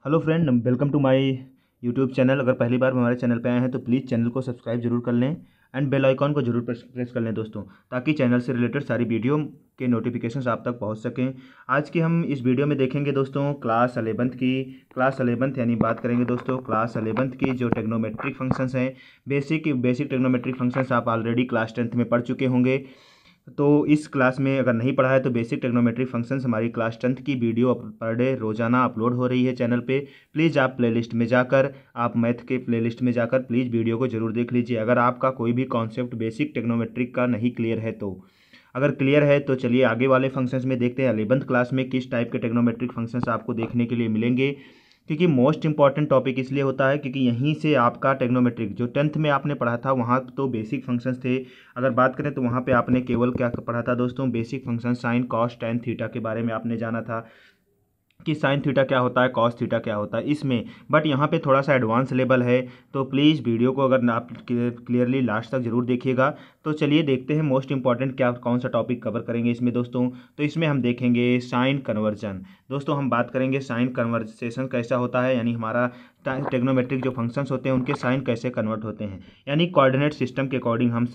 Hello friend, welcome to my YouTube channel. अगर पहली बार हमारे चैनल पे आए हैं तो प्लीज़ चैनल को सब्सक्राइब जरूर कर लें एंड बेल आइकॉन को जरूर प्रेस कर लें दोस्तों, ताकि चैनल से रिलेटेड सारी वीडियो के नोटिफिकेशंस आप तक पहुंच सकें। आज की हम इस वीडियो में देखेंगे दोस्तों क्लास 11th यानी बात करेंगे दोस्तों क्लास 11th की जो टेक्नोमेट्रिक फंक्शंस हैं। बेसिक टेक्नोमेट्रिक फंक्शंस आप ऑलरेडी क्लास 10th में पढ़ चुके होंगे। तो इस क्लास में अगर नहीं पढ़ा है तो बेसिक ट्रिग्नोमेट्रिक फंक्शंस हमारी क्लास 10th की वीडियो पर डे रोजाना अपलोड हो रही है चैनल पे। प्लीज़ आप प्लेलिस्ट में जाकर आप मैथ के प्लेलिस्ट में जाकर प्लीज़ वीडियो को जरूर देख लीजिए। अगर आपका कोई भी कॉन्सेप्ट बेसिक ट्रिग्नोमेट्रिक का नहीं क्लियर है तो अगर क्लियर है तो चलिए आगे वाले फंक्शंस में देखते हैं 11th क्लास में किस टाइप के ट्रिग्नोमेट्रिक फंक्शंस आपको देखने के लिए मिलेंगे। क्योंकि मोस्ट इंपॉर्टेंट टॉपिक इसलिए होता है क्योंकि यहीं से आपका टेक्नोमेट्रिक जो 10th में आपने पढ़ा था वहाँ तो बेसिक फंक्शंस थे। अगर बात करें तो वहाँ पे आपने केवल क्या पढ़ा था दोस्तों, basic function sine cos tan theta के बारे में आपने जाना था कि साइन थीटा क्या होता है, कॉस थीटा क्या होता है इसमें। बट यहाँ पे थोड़ा सा एडवांस लेवल है, तो प्लीज़ वीडियो को अगर आप क्लियरली लास्ट तक जरूर देखिएगा। तो चलिए देखते हैं मोस्ट इंपॉर्टेंट क्या कौन सा टॉपिक कवर करेंगे इसमें दोस्तों। तो इसमें हम देखेंगे साइन कन्वर्जन। दोस्तों हम बात करेंगे साइन कन्वर्सेशन कैसा होता है, यानी हमारा टेक्नोमेट्रिक जो फंक्शंस होते हैं उनके साइन कैसे कन्वर्ट होते हैं। यानी कोऑर्डिनेट सिस्टम के अकॉर्डिंग हम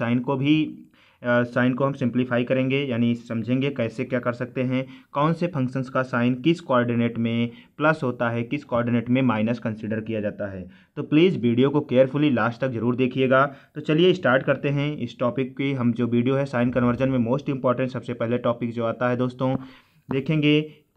साइन को हम सिंप्लीफाई करेंगे, यानी समझेंगे कैसे क्या कर सकते हैं, कौन से फंक्शंस का साइन किस कोऑर्डिनेट में प्लस होता है, किस कोऑर्डिनेट में माइनस कंसीडर किया जाता है। तो प्लीज़ वीडियो को केयरफुली लास्ट तक जरूर देखिएगा। तो चलिए स्टार्ट करते हैं इस टॉपिक की। हम जो वीडियो है साइन कन्वर्जन में मोस्ट इंपॉर्टेंट सबसे पहले टॉपिक जो आता है दोस्तों देखेंगे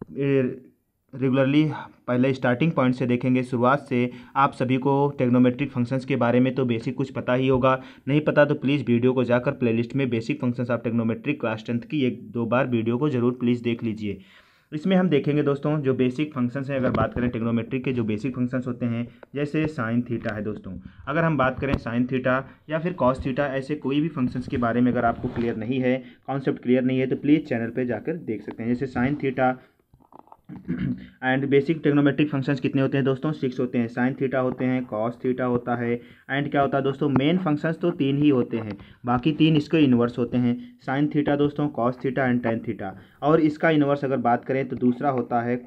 रेगुलरली पहले स्टार्टिंग पॉइंट से देखेंगे, शुरुआत से। आप सभी को टेक्नोमेट्रिक फंक्शंस के बारे में तो बेसिक कुछ पता ही होगा, नहीं पता तो प्लीज़ वीडियो को जाकर प्लेलिस्ट में basic functions of trigonometric class 10th की 1-2 बार वीडियो को जरूर प्लीज़ देख लीजिए। इसमें हम देखेंगे दोस्तों जो बेसिक फंक्शंस हैं। अगर बात करें टेक्नोमेट्रिक के जो बेसिक फंक्शंस होते हैं, जैसे साइन थीटा है दोस्तों। अगर हम बात करें साइन थीटा या फिर कॉस थीटा, ऐसे कोई भी फंक्शंस के बारे में अगर आपको क्लियर नहीं है, कॉन्सेप्ट क्लियर नहीं है, तो प्लीज़ चैनल पर जाकर देख सकते हैं। जैसे sine theta and basic trigonometric functions कितने होते हैं दोस्तों, 6 होते हैं। साइन थीटा होते हैं, कॉस थीटा होता है, एंड क्या होता है दोस्तों, मेन फंक्शंस तो 3 ही होते हैं, बाकी 3 इसके इन्वर्स होते हैं। साइन थीटा दोस्तों, cos theta and tan theta. और इसका इन्वर्स अगर बात करें तो दूसरा होता है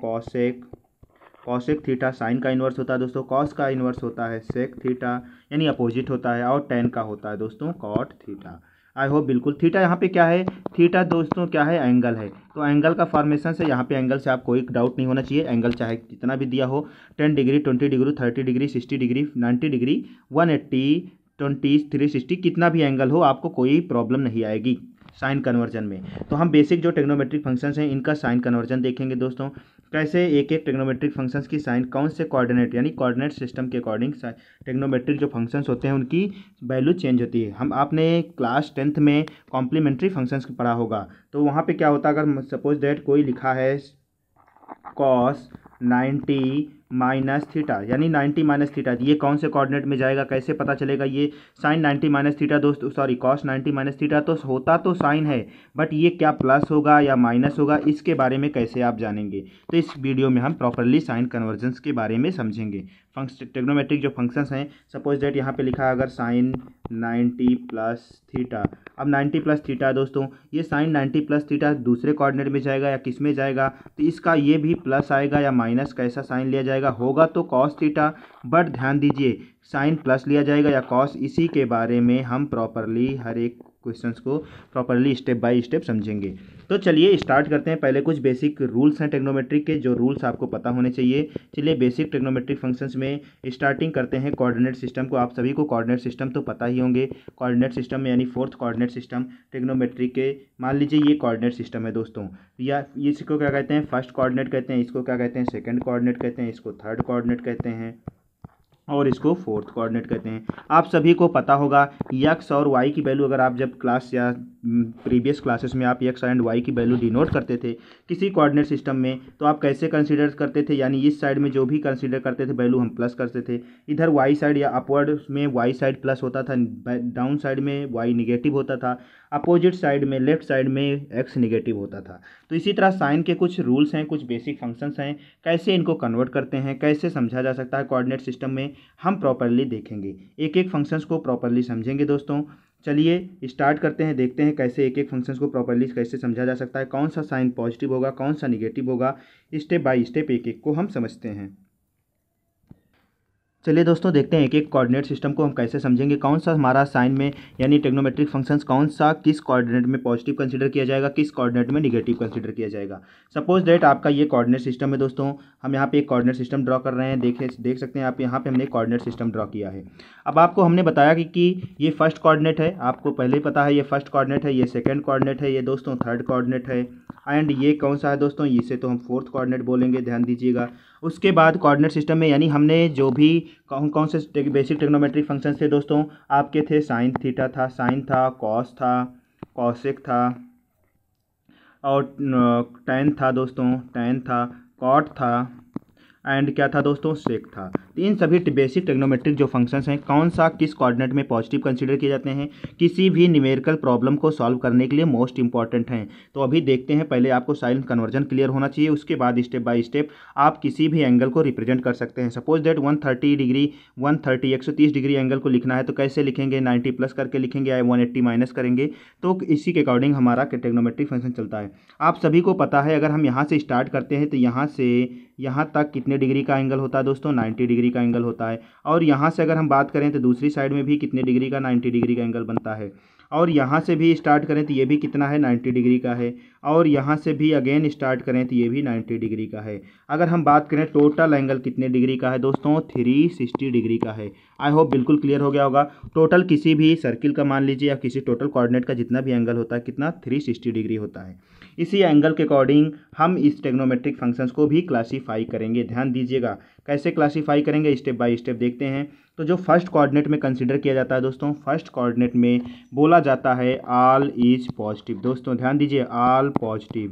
कॉसेक थीटा। साइन का इन्वर्स होता है दोस्तों, कॉस का इन्वर्स होता है सेक थीटा यानी अपोजिट होता है, और टेन का होता है दोस्तों कॉट थीटा। आई होप बिल्कुल। थीटा यहाँ पे क्या है, थीटा दोस्तों क्या है, एंगल है। तो एंगल का फॉर्मेशन से यहाँ पे एंगल से आप कोई डाउट नहीं होना चाहिए। एंगल चाहे कितना भी दिया हो, 10 degree, 20 degree, 30 degree, 60 degree, 90 degree, 180, 20, 360, कितना भी एंगल हो आपको कोई प्रॉब्लम नहीं आएगी साइन कन्वर्जन में। तो हम बेसिक जो टेक्नोमेट्रिक फंक्शंस हैं इनका साइन कन्वर्जन देखेंगे दोस्तों, कैसे एक एक टेक्नोमेट्रिक फंक्शंस की साइन कौन से कोऑर्डिनेट यानी कोऑर्डिनेट सिस्टम के अकॉर्डिंग टेक्नोमेट्रिक जो फंक्शंस होते हैं उनकी वैल्यू चेंज होती है। हम आपने क्लास 10th में कॉम्प्लीमेंट्री फंक्शंस पढ़ा होगा, तो वहाँ पे क्या होता है, अगर सपोज दैट कोई लिखा है कॉस 90 माइनस थीटा यानी 90 माइनस थीटा, ये कौन से कोऑर्डिनेट में जाएगा, कैसे पता चलेगा। ये साइन 90 माइनस थीटा दोस्तों, सॉरी कॉस 90 माइनस थीटा तो होता तो साइन है, बट ये क्या प्लस होगा या माइनस होगा, इसके बारे में कैसे आप जानेंगे। तो इस वीडियो में हम प्रॉपरली साइन कन्वर्जेंस के बारे में समझेंगे। टेक्नोमेट्रिक जो फंक्शंस हैं, सपोज दैट यहाँ पे लिखा है अगर साइन 90 प्लस थीटा। अब 90 प्लस थीटा दोस्तों, ये साइन 90 प्लस थीटा दूसरे कोऑर्डिनेट में जाएगा या किस में जाएगा, तो इसका ये भी प्लस आएगा या माइनस, कैसा साइन लिया जाएगा, होगा तो कॉस थीटा। बट ध्यान दीजिए साइन प्लस लिया जाएगा या कॉस, इसी के बारे में हम प्रॉपरली हर एक क्वेश्चंस को प्रॉपरली स्टेप बाय स्टेप समझेंगे। तो चलिए स्टार्ट करते हैं। पहले कुछ बेसिक रूल्स हैं टेक्नोमेट्रिक के, जो रूल्स आपको पता होने चाहिए। चलिए बेसिक टेक्नोमेट्रिक फंक्शंस में स्टार्टिंग करते हैं कोऑर्डिनेट सिस्टम को। आप सभी को कोऑर्डिनेट सिस्टम तो पता ही होंगे। कोऑर्डिनेट सिस्टम में यानी फोर्थ कोऑर्डिनेट सिस्टम टेक्नोमेट्रिक के, मान लीजिए ये कोऑर्डिनेट सिस्टम है दोस्तों, या इसको क्या कहते हैं, फर्स्ट कोऑर्डिनेट कहते हैं, इसको क्या कहते हैं, सेकंड कोऑर्डिनेट कहते हैं, इसको थर्ड कोऑर्डिनेट कहते हैं, और इसको फोर्थ कोऑर्डिनेट कहते हैं। आप सभी को पता होगा एक्स और वाई की वैल्यू, अगर आप जब क्लास या प्रीवियस क्लासेस में आप एक्स एंड वाई की वैल्यू डिनोट करते थे किसी कोऑर्डिनेट सिस्टम में, तो आप कैसे कंसीडर करते थे, यानी इस साइड में जो भी कंसीडर करते थे वैल्यू हम प्लस करते थे। इधर वाई साइड या अपवर्ड में वाई साइड प्लस होता था, डाउन साइड में वाई निगेटिव होता था, अपोजिट साइड में लेफ्ट साइड में एक्स निगेटिव होता था। तो इसी तरह साइन के कुछ रूल्स हैं, कुछ बेसिक फंक्शंस हैं, कैसे इनको कन्वर्ट करते हैं, कैसे समझा जा सकता है कोऑर्डिनेट सिस्टम में, हम प्रॉपरली देखेंगे। एक एक फंक्शंस को प्रॉपरली समझेंगे दोस्तों। चलिए स्टार्ट करते हैं, देखते हैं कैसे एक एक फंक्शंस को प्रॉपरली कैसे समझा जा सकता है, कौन सा साइन पॉजिटिव होगा, कौन सा निगेटिव होगा। स्टेप बाय स्टेप एक एक को हम समझते हैं। चलिए दोस्तों देखते हैं एक एक कोऑर्डिनेट सिस्टम को हम कैसे समझेंगे, कौन सा हमारा साइन में यानी ट्रिग्नोमेट्रिक फंक्शंस कौन सा किस कोऑर्डिनेट में पॉजिटिव कंसीडर किया जाएगा, किस कोऑर्डिनेट में निगेटिव कंसीडर किया जाएगा। सपोज दैट आपका ये कोऑर्डिनेट सिस्टम है दोस्तों, हम यहाँ पे एक कोऑर्डिनेट सिस्टम ड्रॉ कर रहे हैं। देख सकते हैं आप यहाँ पे हमने कोऑर्डिनेट सिस्टम ड्रॉ किया है। अब आपको हमने बताया कि ये फर्स्ट कोऑर्डिनेट है, आपको पहले ही पता है ये फर्स्ट कोऑर्डिनेट है, ये सेकेंड कोऑर्डिनेट है, ये दोस्तों थर्ड कोऑर्डिनेट है, एंड ये कौन सा है दोस्तों, इसे तो हम फोर्थ कोऑर्डिनेट बोलेंगे, ध्यान दीजिएगा। उसके बाद कोऑर्डिनेट सिस्टम में यानी हमने जो भी कौन कौन से बेसिक ट्रिग्नोमेट्रिक फंक्शंस थे दोस्तों आपके थे, साइन थीटा था, साइन था, कॉस था, कॉसेक था, और टैन था दोस्तों, टैन था, कॉट था, एंड क्या था दोस्तों, सेक था। तो इन सभी बेसिक ट्रिग्नोमेट्रिक जो फंक्शंस हैं कौन सा किस कोऑर्डिनेट में पॉजिटिव कंसीडर किए जाते हैं, किसी भी न्यूमेरिकल प्रॉब्लम को सॉल्व करने के लिए मोस्ट इंपॉर्टेंट हैं। तो अभी देखते हैं, पहले आपको साइन कन्वर्जन क्लियर होना चाहिए, उसके बाद स्टेप बाय स्टेप आप किसी भी एंगल को रिप्रेजेंट कर सकते हैं। Suppose that 130 degree 130 degree angle को लिखना है तो कैसे लिखेंगे, 90 प्लस करके लिखेंगे या 180 माइनस करेंगे। तो इसी के अकॉर्डिंग हमारा ट्रिग्नोमेट्रिक फंक्शन चलता है। आप सभी को पता है अगर हम यहाँ से स्टार्ट करते हैं तो यहाँ से यहाँ तक कितने डिग्री का एंगल होता है दोस्तों, 90 डिग्री का एंगल होता है। और यहाँ से अगर हम बात करें तो दूसरी साइड में भी कितने डिग्री का, 90 डिग्री का एंगल बनता है। और यहाँ से भी स्टार्ट करें तो ये भी कितना है, 90 डिग्री का है। और यहाँ से भी अगेन स्टार्ट करें तो ये भी 90 डिग्री का है। अगर हम बात करें टोटल एंगल कितने डिग्री का है दोस्तों, 360 डिग्री का है। आई होप बिल्कुल क्लियर हो गया होगा। टोटल किसी भी सर्किल का मान लीजिए या किसी टोटल कोऑर्डिनेट का जितना भी एंगल होता है कितना, 360 डिग्री होता है। इसी एंगल के अकॉर्डिंग हम इस ट्रिग्नोमेट्रिक फंक्शंस को भी क्लासीफाई करेंगे। ध्यान दीजिएगा कैसे क्लासीफाई करेंगे, स्टेप बाय स्टेप देखते हैं। तो जो फर्स्ट कोऑर्डिनेट में कंसीडर किया जाता है दोस्तों, फर्स्ट कोऑर्डिनेट में बोला जाता है ऑल इज पॉजिटिव। दोस्तों ध्यान दीजिए, ऑल पॉजिटिव।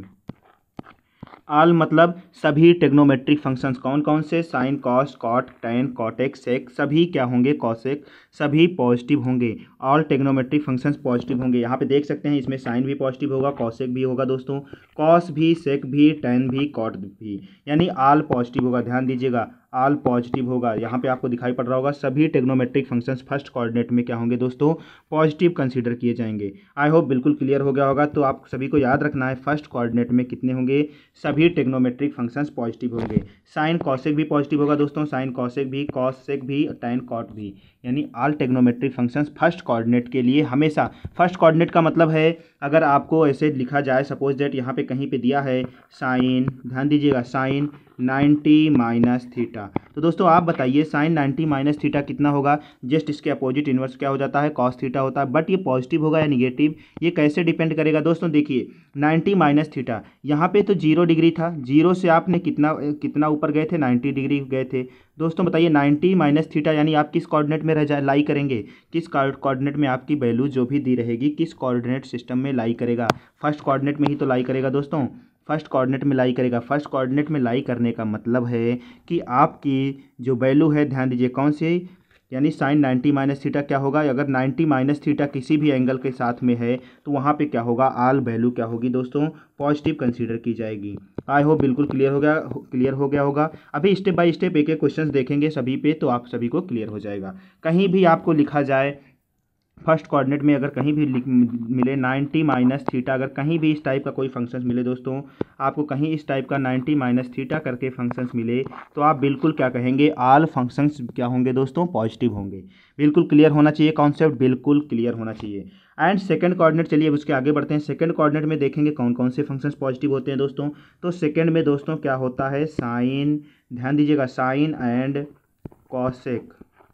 ऑल मतलब सभी ट्रिग्नोमेट्रिक फंक्शंस कौन कौन से, sine, cos, cot, tan, cosec, sec, सभी क्या होंगे, कॉसेक, सभी पॉजिटिव होंगे। ऑल ट्रिग्नोमेट्रिक फंक्शंस पॉजिटिव होंगे। यहाँ पे देख सकते हैं इसमें साइन भी पॉजिटिव होगा, कॉसेक भी होगा दोस्तों, कॉस भी, सेक भी, टैन भी, कॉट भी, यानी ऑल पॉजिटिव होगा। ध्यान दीजिएगा, ऑल पॉजिटिव होगा। यहाँ पे आपको दिखाई पड़ रहा होगा सभी ट्रिग्नोमेट्रिक फंक्शंस फर्स्ट कोऑर्डिनेट में क्या होंगे दोस्तों, पॉजिटिव कंसीडर किए जाएंगे। आई होप बिल्कुल क्लियर हो गया होगा। तो आप सभी को याद रखना है फर्स्ट कोऑर्डिनेट में कितने होंगे, सभी ट्रिग्नोमेट्रिक फंक्शंस पॉजिटिव होंगे। साइन कॉसेक भी पॉजिटिव होगा दोस्तों, साइन कॉसेक भी, कॉसेक भी, टैन कॉट भी, यानी all trigonometric functions first coordinate के लिए हमेशा। फर्स्ट कोऑर्डिनेट का मतलब है अगर आपको ऐसे लिखा जाए, सपोज दैट यहाँ पे कहीं पे दिया है साइन, ध्यान दीजिएगा, साइन 90 माइनस थीटा, तो दोस्तों आप बताइए साइन 90 माइनस थीटा कितना होगा। जस्ट इसके अपोजिट इन्वर्स क्या हो जाता है, कॉस थीटा होता है। बट ये पॉजिटिव होगा या निगेटिव, ये कैसे डिपेंड करेगा दोस्तों, देखिए 90 माइनस थीटा, यहाँ पे तो 0 डिग्री था, 0 से आपने कितना ऊपर गए थे, 90 डिग्री गए थे। दोस्तों बताइए 90 माइनस थीटा यानी आप किस कोऑर्डिनेट में लाई करेंगे, किस कोऑर्डिनेट में आपकी वैल्यू जो भी दी रहेगी किस कोऑर्डिनेट सिस्टम में लाई करेगा, फर्स्ट कोऑर्डिनेट में ही तो लाई करेगा दोस्तों, फर्स्ट कोऑर्डिनेट में लाई करेगा। फर्स्ट कोऑर्डिनेट में लाई करने का मतलब है कि आपकी जो वैल्यू है, ध्यान दीजिए कौन सी, यानी साइन 90 माइनस थीटा क्या होगा, अगर 90 माइनस थीटा किसी भी एंगल के साथ में है तो वहाँ पे क्या होगा, ऑल वैल्यू क्या होगी दोस्तों, पॉजिटिव कंसीडर की जाएगी। आई होप बिल्कुल क्लियर हो गया होगा। अभी स्टेप बाय स्टेप एक एक क्वेश्चंस देखेंगे सभी पे, तो आप सभी को क्लियर हो जाएगा। कहीं भी आपको लिखा जाए फर्स्ट कोऑर्डिनेट में, अगर कहीं भी मिले 90 माइनस थीटा, अगर कहीं भी इस टाइप का कोई फंक्शंस मिले दोस्तों, आपको कहीं इस टाइप का 90 माइनस थीटा करके फंक्शंस मिले, तो आप बिल्कुल क्या कहेंगे, ऑल फंक्शंस क्या होंगे दोस्तों, पॉजिटिव होंगे। बिल्कुल क्लियर होना चाहिए, कॉन्सेप्ट बिल्कुल क्लियर होना चाहिए। एंड सेकंड कोऑर्डिनेट, चलिए अब उसके आगे बढ़ते हैं। सेकंड कोऑर्डिनेट में देखेंगे कौन कौन से फंक्शंस पॉजिटिव होते हैं दोस्तों। तो सेकंड में दोस्तों क्या होता है, साइन, ध्यान दीजिएगा, sine and cosec,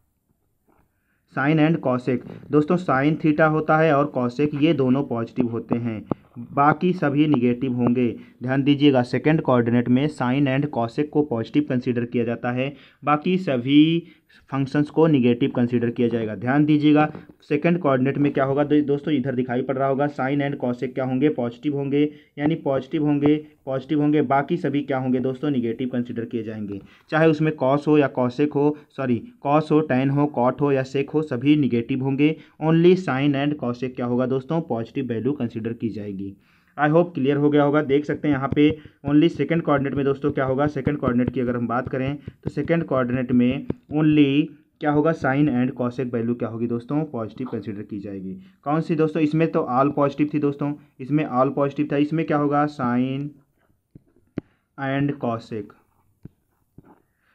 sine and cosec. दोस्तों साइन थीटा होता है और कॉसेक, ये दोनों पॉजिटिव होते हैं, बाकी सभी निगेटिव होंगे। ध्यान दीजिएगा सेकंड कोऑर्डिनेट में साइन एंड कॉसेक को पॉजिटिव कंसीडर किया जाता है, बाकी सभी फंक्शंस को निगेटिव कंसीडर किया जाएगा। ध्यान दीजिएगा सेकंड कोऑर्डिनेट में क्या होगा दोस्तों, इधर दिखाई पड़ रहा होगा, साइन एंड कॉसेक क्या होंगे, पॉजिटिव होंगे, यानी पॉजिटिव होंगे, बाकी सभी क्या होंगे दोस्तों, निगेटिव कंसीडर किए जाएंगे। चाहे उसमें कॉस हो या कॉसेक हो, कॉस हो, टैन हो, कॉट हो या सेक हो, सभी निगेटिव होंगे। ओनली साइन एंड कॉसेक क्या होगा दोस्तों, पॉजिटिव वैल्यू कंसीडर की जाएगी। आई होप क्लियर हो गया होगा। देख सकते हैं यहाँ पे ओनली सेकंड कोऑर्डिनेट में दोस्तों क्या होगा, सेकंड कोऑर्डिनेट की अगर हम बात करें तो सेकंड कोऑर्डिनेट में ओनली क्या होगा, साइन एंड कॉसेक वैल्यू क्या होगी दोस्तों, पॉजिटिव कंसीडर की जाएगी। कौन सी दोस्तों, इसमें तो ऑल पॉजिटिव थी दोस्तों, इसमें ऑल पॉजिटिव था, इसमें क्या होगा, sine and cosec,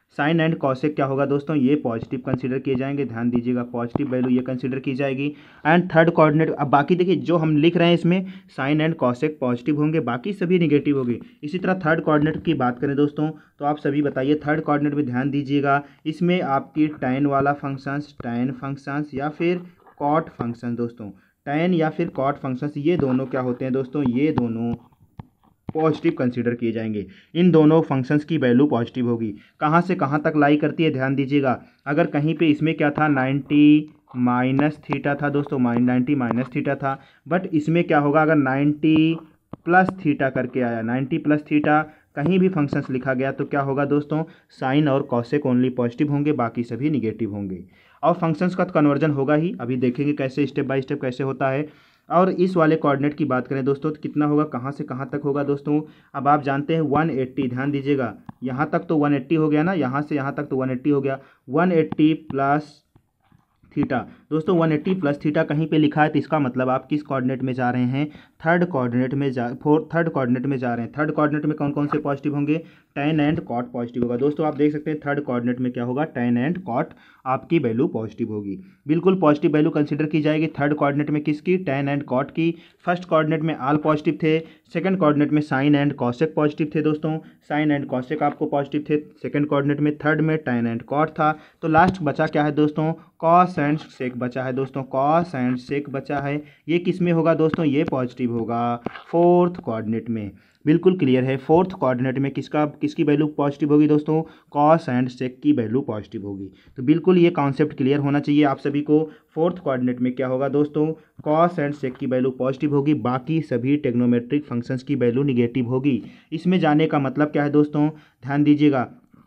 sine and cosec क्या होगा दोस्तों, ये पॉजिटिव कंसीडर किए जाएंगे, ध्यान दीजिएगा पॉजिटिव वैल्यू ये कंसीडर की जाएगी। एंड थर्ड कोऑर्डिनेट, अब बाकी देखिए जो हम लिख रहे हैं इसमें साइन एंड कॉसेक पॉजिटिव होंगे, बाकी सभी निगेटिव होंगे। इसी तरह थर्ड कोऑर्डिनेट की बात करें दोस्तों, तो आप सभी बताइए थर्ड कोऑर्डिनेट में ध्यान दीजिएगा, इसमें आपकी टैन वाला फंक्शंस, टैन फंक्शंस या फिर कॉट फंक्शन दोस्तों, टैन या फिर कॉट फंक्शंस, ये दोनों क्या होते हैं दोस्तों, ये दोनों पॉजिटिव कंसीडर किए जाएंगे। इन दोनों फंक्शंस की वैल्यू पॉजिटिव होगी। कहाँ से कहाँ तक लाई करती है ध्यान दीजिएगा, अगर कहीं पे इसमें क्या था 90 माइनस थीटा था दोस्तों, 90 माइनस थीटा था, बट इसमें क्या होगा अगर 90 प्लस थीटा करके आया, 90 प्लस थीटा कहीं भी फंक्शंस लिखा गया तो क्या होगा दोस्तों, साइन और कॉसेक ओनली पॉजिटिव होंगे, बाकी सभी निगेटिव होंगे। और फंक्शंस का तो कन्वर्जन होगा ही, अभी देखेंगे कैसे स्टेप बाय स्टेप कैसे होता है। और इस वाले कोऑर्डिनेट की बात करें दोस्तों तो कितना होगा, कहाँ से कहाँ तक होगा दोस्तों, अब आप जानते हैं 180, ध्यान दीजिएगा यहाँ तक तो 180 हो गया ना, यहाँ से यहाँ तक तो 180 हो गया, 180 प्लस थीटा दोस्तों, 180 प्लस थीटा कहीं पे लिखा है तो इसका मतलब आप किस कोऑर्डिनेट में जा रहे हैं, थर्ड कोऑर्डिनेट में थर्ड कोऑर्डिनेट में जा रहे हैं। थर्ड कोऑर्डिनेट में कौन कौन से पॉजिटिव होंगे, टैन एंड कॉट पॉजिटिव होगा दोस्तों, आप देख सकते हैं थर्ड कोऑर्डिनेट में क्या होगा, टैन एंड कॉट आपकी वैल्यू पॉजिटिव होगी, बिल्कुल पॉजिटिव वैल्यू कंसीडर की जाएगी थर्ड कोऑर्डिनेट में, किसकी, टैन एंड कॉट की। फर्स्ट कोऑर्डिनेट में आल पॉजिटिव थे, सेकंड कोऑर्डिनेट में साइन एंड कॉसेक पॉजिटिव थे दोस्तों, साइन एंड कॉसेक आपको पॉजिटिव थे सेकंड कोऑर्डिनेट में, थर्ड में टैन एंड कॉट था। तो लास्ट बचा क्या है दोस्तों, कॉस एंड सेक बचा है दोस्तों, कॉस एंड सेक बचा है, ये किस में होगा दोस्तों, ये पॉजिटिव होगा फोर्थ कोऑर्डिनेट में। बिल्कुल क्लियर है, फोर्थ कोऑर्डिनेट में किसकी वैल्यू पॉजिटिव होगी दोस्तों, कॉस एंड सेक की वैल्यू पॉजिटिव होगी। तो बिल्कुल ये कॉन्सेप्ट क्लियर होना चाहिए आप सभी को, फोर्थ कोऑर्डिनेट में क्या होगा दोस्तों, कॉस एंड सेक की वैल्यू पॉजिटिव होगी, बाकी सभी टेक्नोमेट्रिक फंक्शंस की वैल्यू निगेटिव होगी। इसमें जाने का मतलब क्या है दोस्तों, ध्यान दीजिएगा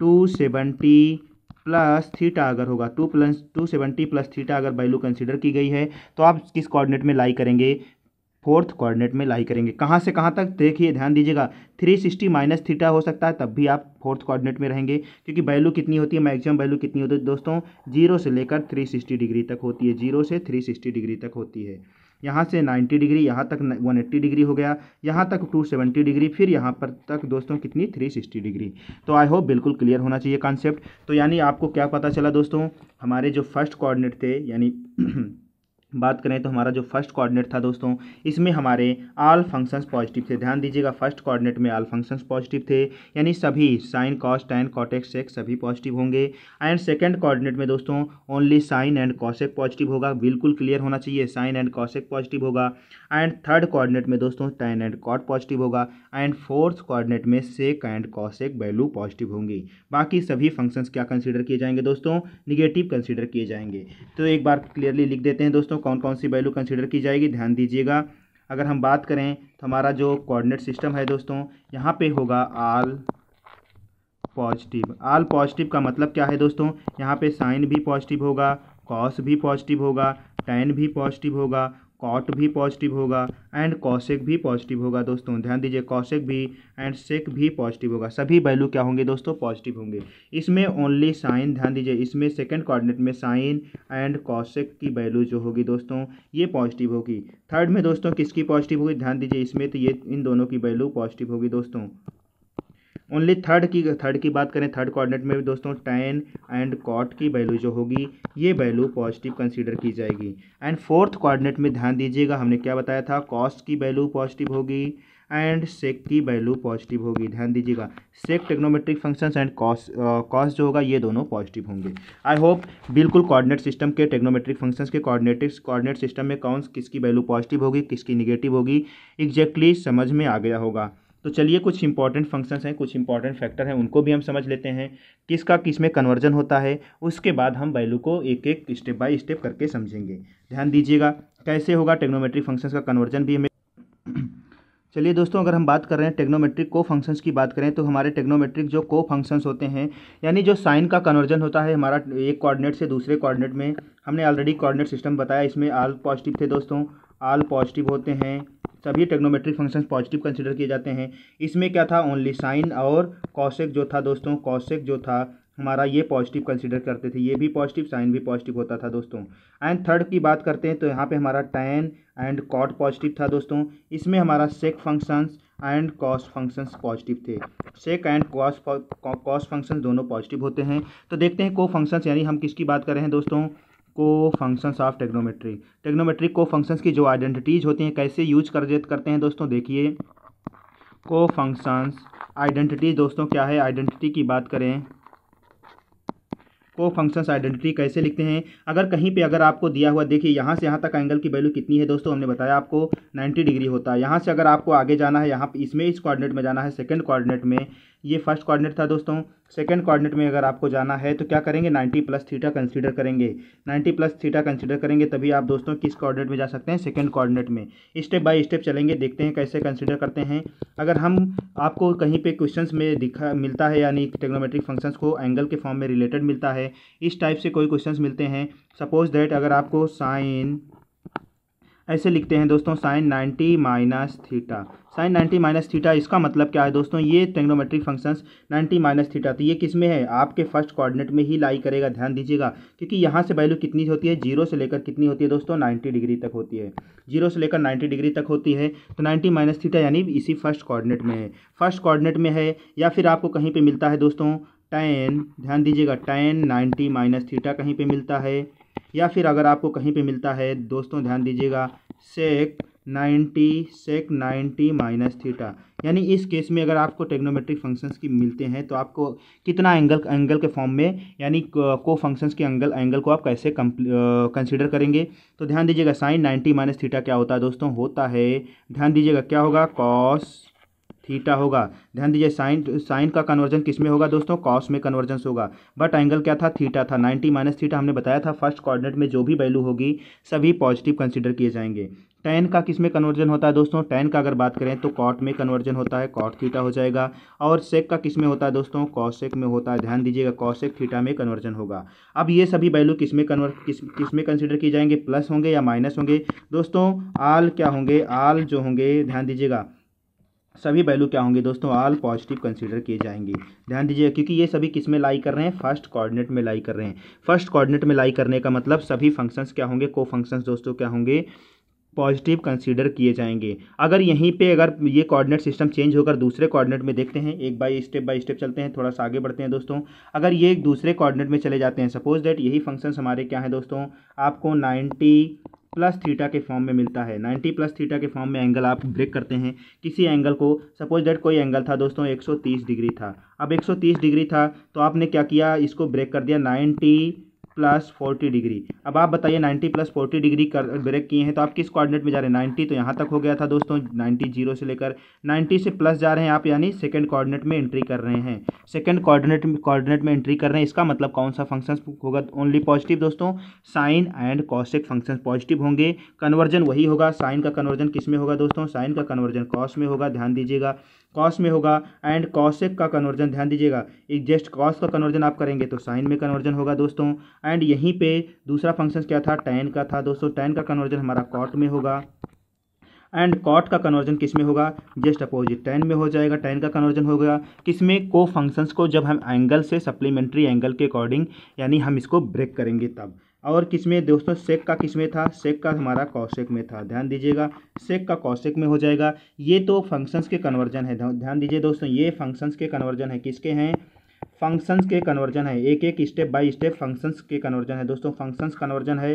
270 प्लस थीटा अगर होगा, 270 प्लस थीटा अगर वैल्यू कंसीडर की गई है तो आप किस कोऑर्डिनेट में लाई करेंगे, फोर्थ कोऑर्डिनेट में लाई करेंगे। कहाँ से कहाँ तक देखिए ध्यान दीजिएगा, 360 माइनस थीटा हो सकता है तब भी आप फोर्थ कोऑर्डिनेट में रहेंगे, क्योंकि वैल्यू कितनी होती है, मैक्सिमम वैल्यू कितनी होती है दोस्तों, 0 से लेकर 360 डिग्री तक होती है, 0 से 360 डिग्री तक होती है। यहाँ से 90 डिग्री, यहाँ तक 180 डिग्री हो गया, यहाँ तक 270 डिग्री, फिर यहाँ पर तक दोस्तों कितनी 360 डिग्री। तो आई होप बिल्कुल क्लियर होना चाहिए कॉन्सेप्ट। तो यानी आपको क्या पता चला दोस्तों, हमारे जो फर्स्ट कोऑर्डिनेट थे, यानी बात करें तो हमारा जो फर्स्ट कोऑर्डिनेट था दोस्तों, इसमें हमारे आल फंक्शंस पॉजिटिव थे, ध्यान दीजिएगा फर्स्ट कोऑर्डिनेट में आल फंक्शंस पॉजिटिव थे, यानी सभी sine cos tan cosec sec सभी पॉजिटिव होंगे। एंड सेकंड कोऑर्डिनेट में दोस्तों only sine and cosec positive होगा, बिल्कुल क्लियर होना चाहिए, साइन एंड कॉसेक पॉजिटिव होगा। एंड थर्ड कोऑर्डिनेट में दोस्तों टैन एंड कॉट पॉजिटिव होगा। एंड फोर्थ कोऑर्डिनेट में sec and cosec value positive होंगी, बाकी सभी फंक्शंस क्या कंसीडर किए जाएंगे दोस्तों, निगेटिव कंसीडर किए जाएंगे। तो एक बार क्लियरली लिख देते हैं दोस्तों कौन कौन सी वैल्यू कंसीडर की जाएगी, ध्यान दीजिएगा। अगर हम बात करें तो हमारा जो कोऑर्डिनेट सिस्टम है दोस्तों, यहाँ पे होगा आल पॉजिटिव। आल पॉजिटिव का मतलब क्या है दोस्तों, यहाँ पे साइन भी पॉजिटिव होगा, कॉस भी पॉजिटिव होगा, टैन भी पॉजिटिव होगा, कॉट भी पॉजिटिव होगा, एंड कॉसेक भी पॉजिटिव होगा दोस्तों, ध्यान दीजिए कॉसेक भी एंड सेक भी पॉजिटिव होगा, सभी वैल्यू क्या होंगे दोस्तों, पॉजिटिव होंगे। इसमें ओनली साइन, ध्यान दीजिए इसमें सेकंड कोऑर्डिनेट में साइन एंड कॉसेक की वैल्यू जो होगी दोस्तों ये पॉजिटिव होगी। थर्ड में दोस्तों किसकी पॉजिटिव होगी, ध्यान दीजिए इसमें तो ये इन दोनों की वैल्यू पॉजिटिव होगी दोस्तों। ओनली थर्ड की बात करें, थर्ड कोऑर्डिनेट में भी दोस्तों टैन एंड कॉट की वैल्यू जो होगी ये वैल्यू पॉजिटिव कंसीडर की जाएगी। एंड फोर्थ कोऑर्डिनेट में ध्यान दीजिएगा हमने क्या बताया था, कॉस की वैल्यू पॉजिटिव होगी एंड सेक की वैल्यू पॉजिटिव होगी, ध्यान दीजिएगा sec trigonometric functions and cos जो होगा ये दोनों पॉजिटिव होंगे। आई होप बिल्कुल कोऑर्डिनेट सिस्टम के टेक्नोमेट्रिक फंक्शंस के कोऑर्डिनेट सिस्टम में कौन किसकी वैल्यू पॉजिटिव होगी किसकी निगेटिव होगी एग्जैक्टली समझ में आ गया होगा। तो चलिए कुछ इंपॉर्टेंट फंक्शंस हैं, कुछ इंपॉर्टेंट फैक्टर हैं, उनको भी हम समझ लेते हैं किसका किस में कन्वर्जन होता है, उसके बाद हम वैल्यू को एक एक स्टेप बाय स्टेप करके समझेंगे। ध्यान दीजिएगा कैसे होगा टेक्नोमेट्रिक फंक्शंस का कन्वर्जन भी हमें चलिए दोस्तों अगर हम बात कर रहे हैं टेक्नोमेट्रिक को फंक्शंस की बात करें तो हमारे टेक्नोमेट्रिक जो को फंक्शंस होते हैं, यानी जो साइन का कन्वर्जन होता है हमारा एक कोऑर्डिनेट से दूसरे कोऑर्डिनेट में, हमने ऑलरेडी कोऑर्डिनेट सिस्टम बताया, इसमें आल पॉजिटिव थे दोस्तों, आल पॉजिटिव होते हैं, सभी टेक्नोमेट्रिक फंक्शंस पॉजिटिव कंसीडर किए जाते हैं। इसमें क्या था, ओनली साइन और कॉसेक जो था दोस्तों, कॉसेक जो था हमारा ये पॉजिटिव कंसीडर करते थे, ये भी पॉजिटिव, साइन भी पॉजिटिव होता था दोस्तों। एंड थर्ड की बात करते हैं तो यहाँ पे हमारा tan एंड cot पॉजिटिव था दोस्तों। इसमें हमारा sec functions and cos functions positive थे। सेक एंड कॉस फंक्शंस दोनों पॉजिटिव होते हैं। तो देखते हैं को फंक्शंस, यानी हम किसकी बात कर रहे हैं दोस्तों, co functions of trigonometric co functions की जो आइडेंटिटीज होती हैं कैसे यूज करते हैं दोस्तों। देखिए को फंक्शंस आइडेंटिटी दोस्तों क्या है, आइडेंटिटी की बात करें, को फंक्शंस आइडेंटिटी कैसे लिखते हैं। अगर कहीं पे अगर आपको दिया हुआ, देखिए यहाँ से यहाँ तक एंगल की वैल्यू कितनी है दोस्तों, हमने बताया आपको 90 डिग्री होता है। यहाँ से अगर आपको आगे जाना है, यहाँ इसमें इस कोऑर्डिनेट में जाना है, सेकंड कोऑर्डिनेट में, ये फर्स्ट कोऑर्डिनेट था दोस्तों, सेकंड कोऑर्डिनेट में अगर आपको जाना है तो क्या करेंगे, 90 प्लस थीटा कंसीडर करेंगे। 90 प्लस थीटा कंसीडर करेंगे तभी आप दोस्तों किस कोऑर्डिनेट में जा सकते हैं, सेकंड कोऑर्डिनेट में। स्टेप बाय स्टेप चलेंगे, देखते हैं कैसे कंसीडर करते हैं। अगर हम आपको कहीं पे क्वेश्चंस में मिलता है, यानी ट्रिग्नोमेट्रिक फंक्शंस को एंगल के फॉर्म में रिलेटेड मिलता है, इस टाइप से कोई क्वेश्चंस मिलते हैं, सपोज दैट अगर आपको साइन ऐसे लिखते हैं दोस्तों, sine 90 minus theta, sine 90 minus theta, इसका मतलब क्या है दोस्तों, ये ट्रिग्नोमेट्रिक फंक्शंस 90 माइनस थीटा, तो ये किस में है, आपके फर्स्ट कोऑर्डिनेट में ही लाई करेगा। ध्यान दीजिएगा क्योंकि यहाँ से वैल्यू कितनी होती है, 0 से लेकर कितनी होती है दोस्तों, 90 डिग्री तक होती है, 0 से लेकर 90 डिग्री तक होती है। तो 90 माइनस थीटा यानी इसी फर्स्ट कोऑर्डिनेट में है, फर्स्ट कोऑर्डिनेट में है। या फिर आपको कहीं पर मिलता है दोस्तों tan, ध्यान दीजिएगा tan 90 माइनस थीटा कहीं पे मिलता है, या फिर अगर आपको कहीं पे मिलता है दोस्तों, ध्यान दीजिएगा सेक 90 माइनस थीटा, यानी इस केस में अगर आपको ट्रिग्नोमेट्रिक फंक्शंस की मिलते हैं तो आपको कितना एंगल के फॉर्म में, यानी को फंक्शंस के एंगल को आप कैसे कंसीडर करेंगे। तो ध्यान दीजिएगा साइन 90 माइनस थीटा क्या होता है दोस्तों, होता है, ध्यान दीजिएगा क्या होगा, कॉस थीटा होगा। ध्यान दीजिए साइन का कन्वर्जन किस में होगा दोस्तों, कॉस में कन्वर्जन होगा, बट एंगल क्या था, थीटा था। 90 माइनस थीटा हमने बताया था, फर्स्ट कोऑर्डिनेट में जो भी वैल्यू होगी सभी पॉजिटिव कंसीडर किए जाएंगे। tan का किस में कन्वर्जन होता है दोस्तों, tan का अगर बात करें तो कॉट में कन्वर्जन होता है, कॉट थीटा हो जाएगा। और सेक का किस में होता है दोस्तों, कॉसेक में होता है। ध्यान दीजिएगा कॉसेक थीटा में कन्वर्जन होगा। अब ये सभी वैल्यू किस में किस में कंसीडर की जाएंगे, प्लस होंगे या माइनस होंगे दोस्तों, आल क्या होंगे, आल जो होंगे, ध्यान दीजिएगा सभी वैल्यू क्या होंगे दोस्तों, ऑल पॉजिटिव कंसीडर किए जाएंगे। ध्यान दीजिए क्योंकि ये सभी किस में लाई कर रहे हैं, फर्स्ट कोऑर्डिनेट में लाई कर रहे हैं। फर्स्ट कोऑर्डिनेट में लाई करने का मतलब सभी फंक्शंस क्या होंगे, को फंक्शंस दोस्तों क्या होंगे, पॉजिटिव कंसीडर किए जाएंगे। अगर यहीं पे अगर ये कोऑर्डिनेट सिस्टम चेंज होकर दूसरे कोऑर्डिनेट में, देखते हैं एक बाय स्टेप चलते हैं, थोड़ा सा आगे बढ़ते हैं दोस्तों। अगर ये दूसरे कोऑर्डिनेट में चले जाते हैं, सपोज दैट यही फंक्शंस हमारे क्या है दोस्तों, आपको 90 प्लस थीटा के फॉर्म में मिलता है। 90 प्लस थीटा के फॉर्म में एंगल आप ब्रेक करते हैं किसी एंगल को, सपोज दैट कोई एंगल था दोस्तों 130 डिग्री था। अब 130 डिग्री था तो आपने क्या किया, इसको ब्रेक कर दिया 90 प्लस 40 डिग्री। अब आप बताइए 90 प्लस 40 डिग्री कर ब्रेक किए हैं तो आप किस कोऑर्डिनेट में जा रहे हैं, 90 तो यहाँ तक हो गया था दोस्तों, 90 0 से लेकर 90 से प्लस जा रहे हैं आप, यानी सेकंड कोऑर्डिनेट में एंट्री कर रहे हैं। सेकंड कोऑर्डिनेट में एंट्री कर रहे हैं, इसका मतलब कौन सा फंक्शन होगा, ओनली पॉजिटिव दोस्तों, sine and cosec function positive होंगे। कन्वर्जन वही होगा, साइन का कन्वर्जन किस में होगा दोस्तों, साइन का कन्वर्जन कॉस में होगा, ध्यान दीजिएगा कॉस में होगा। एंड कॉसेक का कन्वर्जन, ध्यान दीजिएगा एक जस्ट कॉस का कन्वर्जन आप करेंगे तो साइन में कन्वर्जन होगा दोस्तों। एंड यहीं पे दूसरा फंक्शन क्या था, tan का था दोस्तों, tan का कन्वर्जन हमारा कॉट में होगा। एंड कॉट का कन्वर्जन किस में होगा, जस्ट अपोजिट tan में हो जाएगा। tan का कन्वर्जन हो गया किस में, को फंक्शंस को जब हम एंगल से सप्लीमेंट्री एंगल के अकॉर्डिंग यानी हम इसको ब्रेक करेंगे तब। और किस में दोस्तों, सेक का किस में था, सेक का हमारा कॉसेक में था। ध्यान दीजिएगा सेक का कॉसेक में हो जाएगा। ये तो फंक्शंस के कन्वर्जन है, ध्यान दीजिए दोस्तों ये फंक्शंस के कन्वर्जन है, किसके हैं, फंक्शंस के कन्वर्जन है। एक एक स्टेप बाय स्टेप फंक्शंस के कन्वर्जन है दोस्तों, फंक्शंस कन्वर्जन है।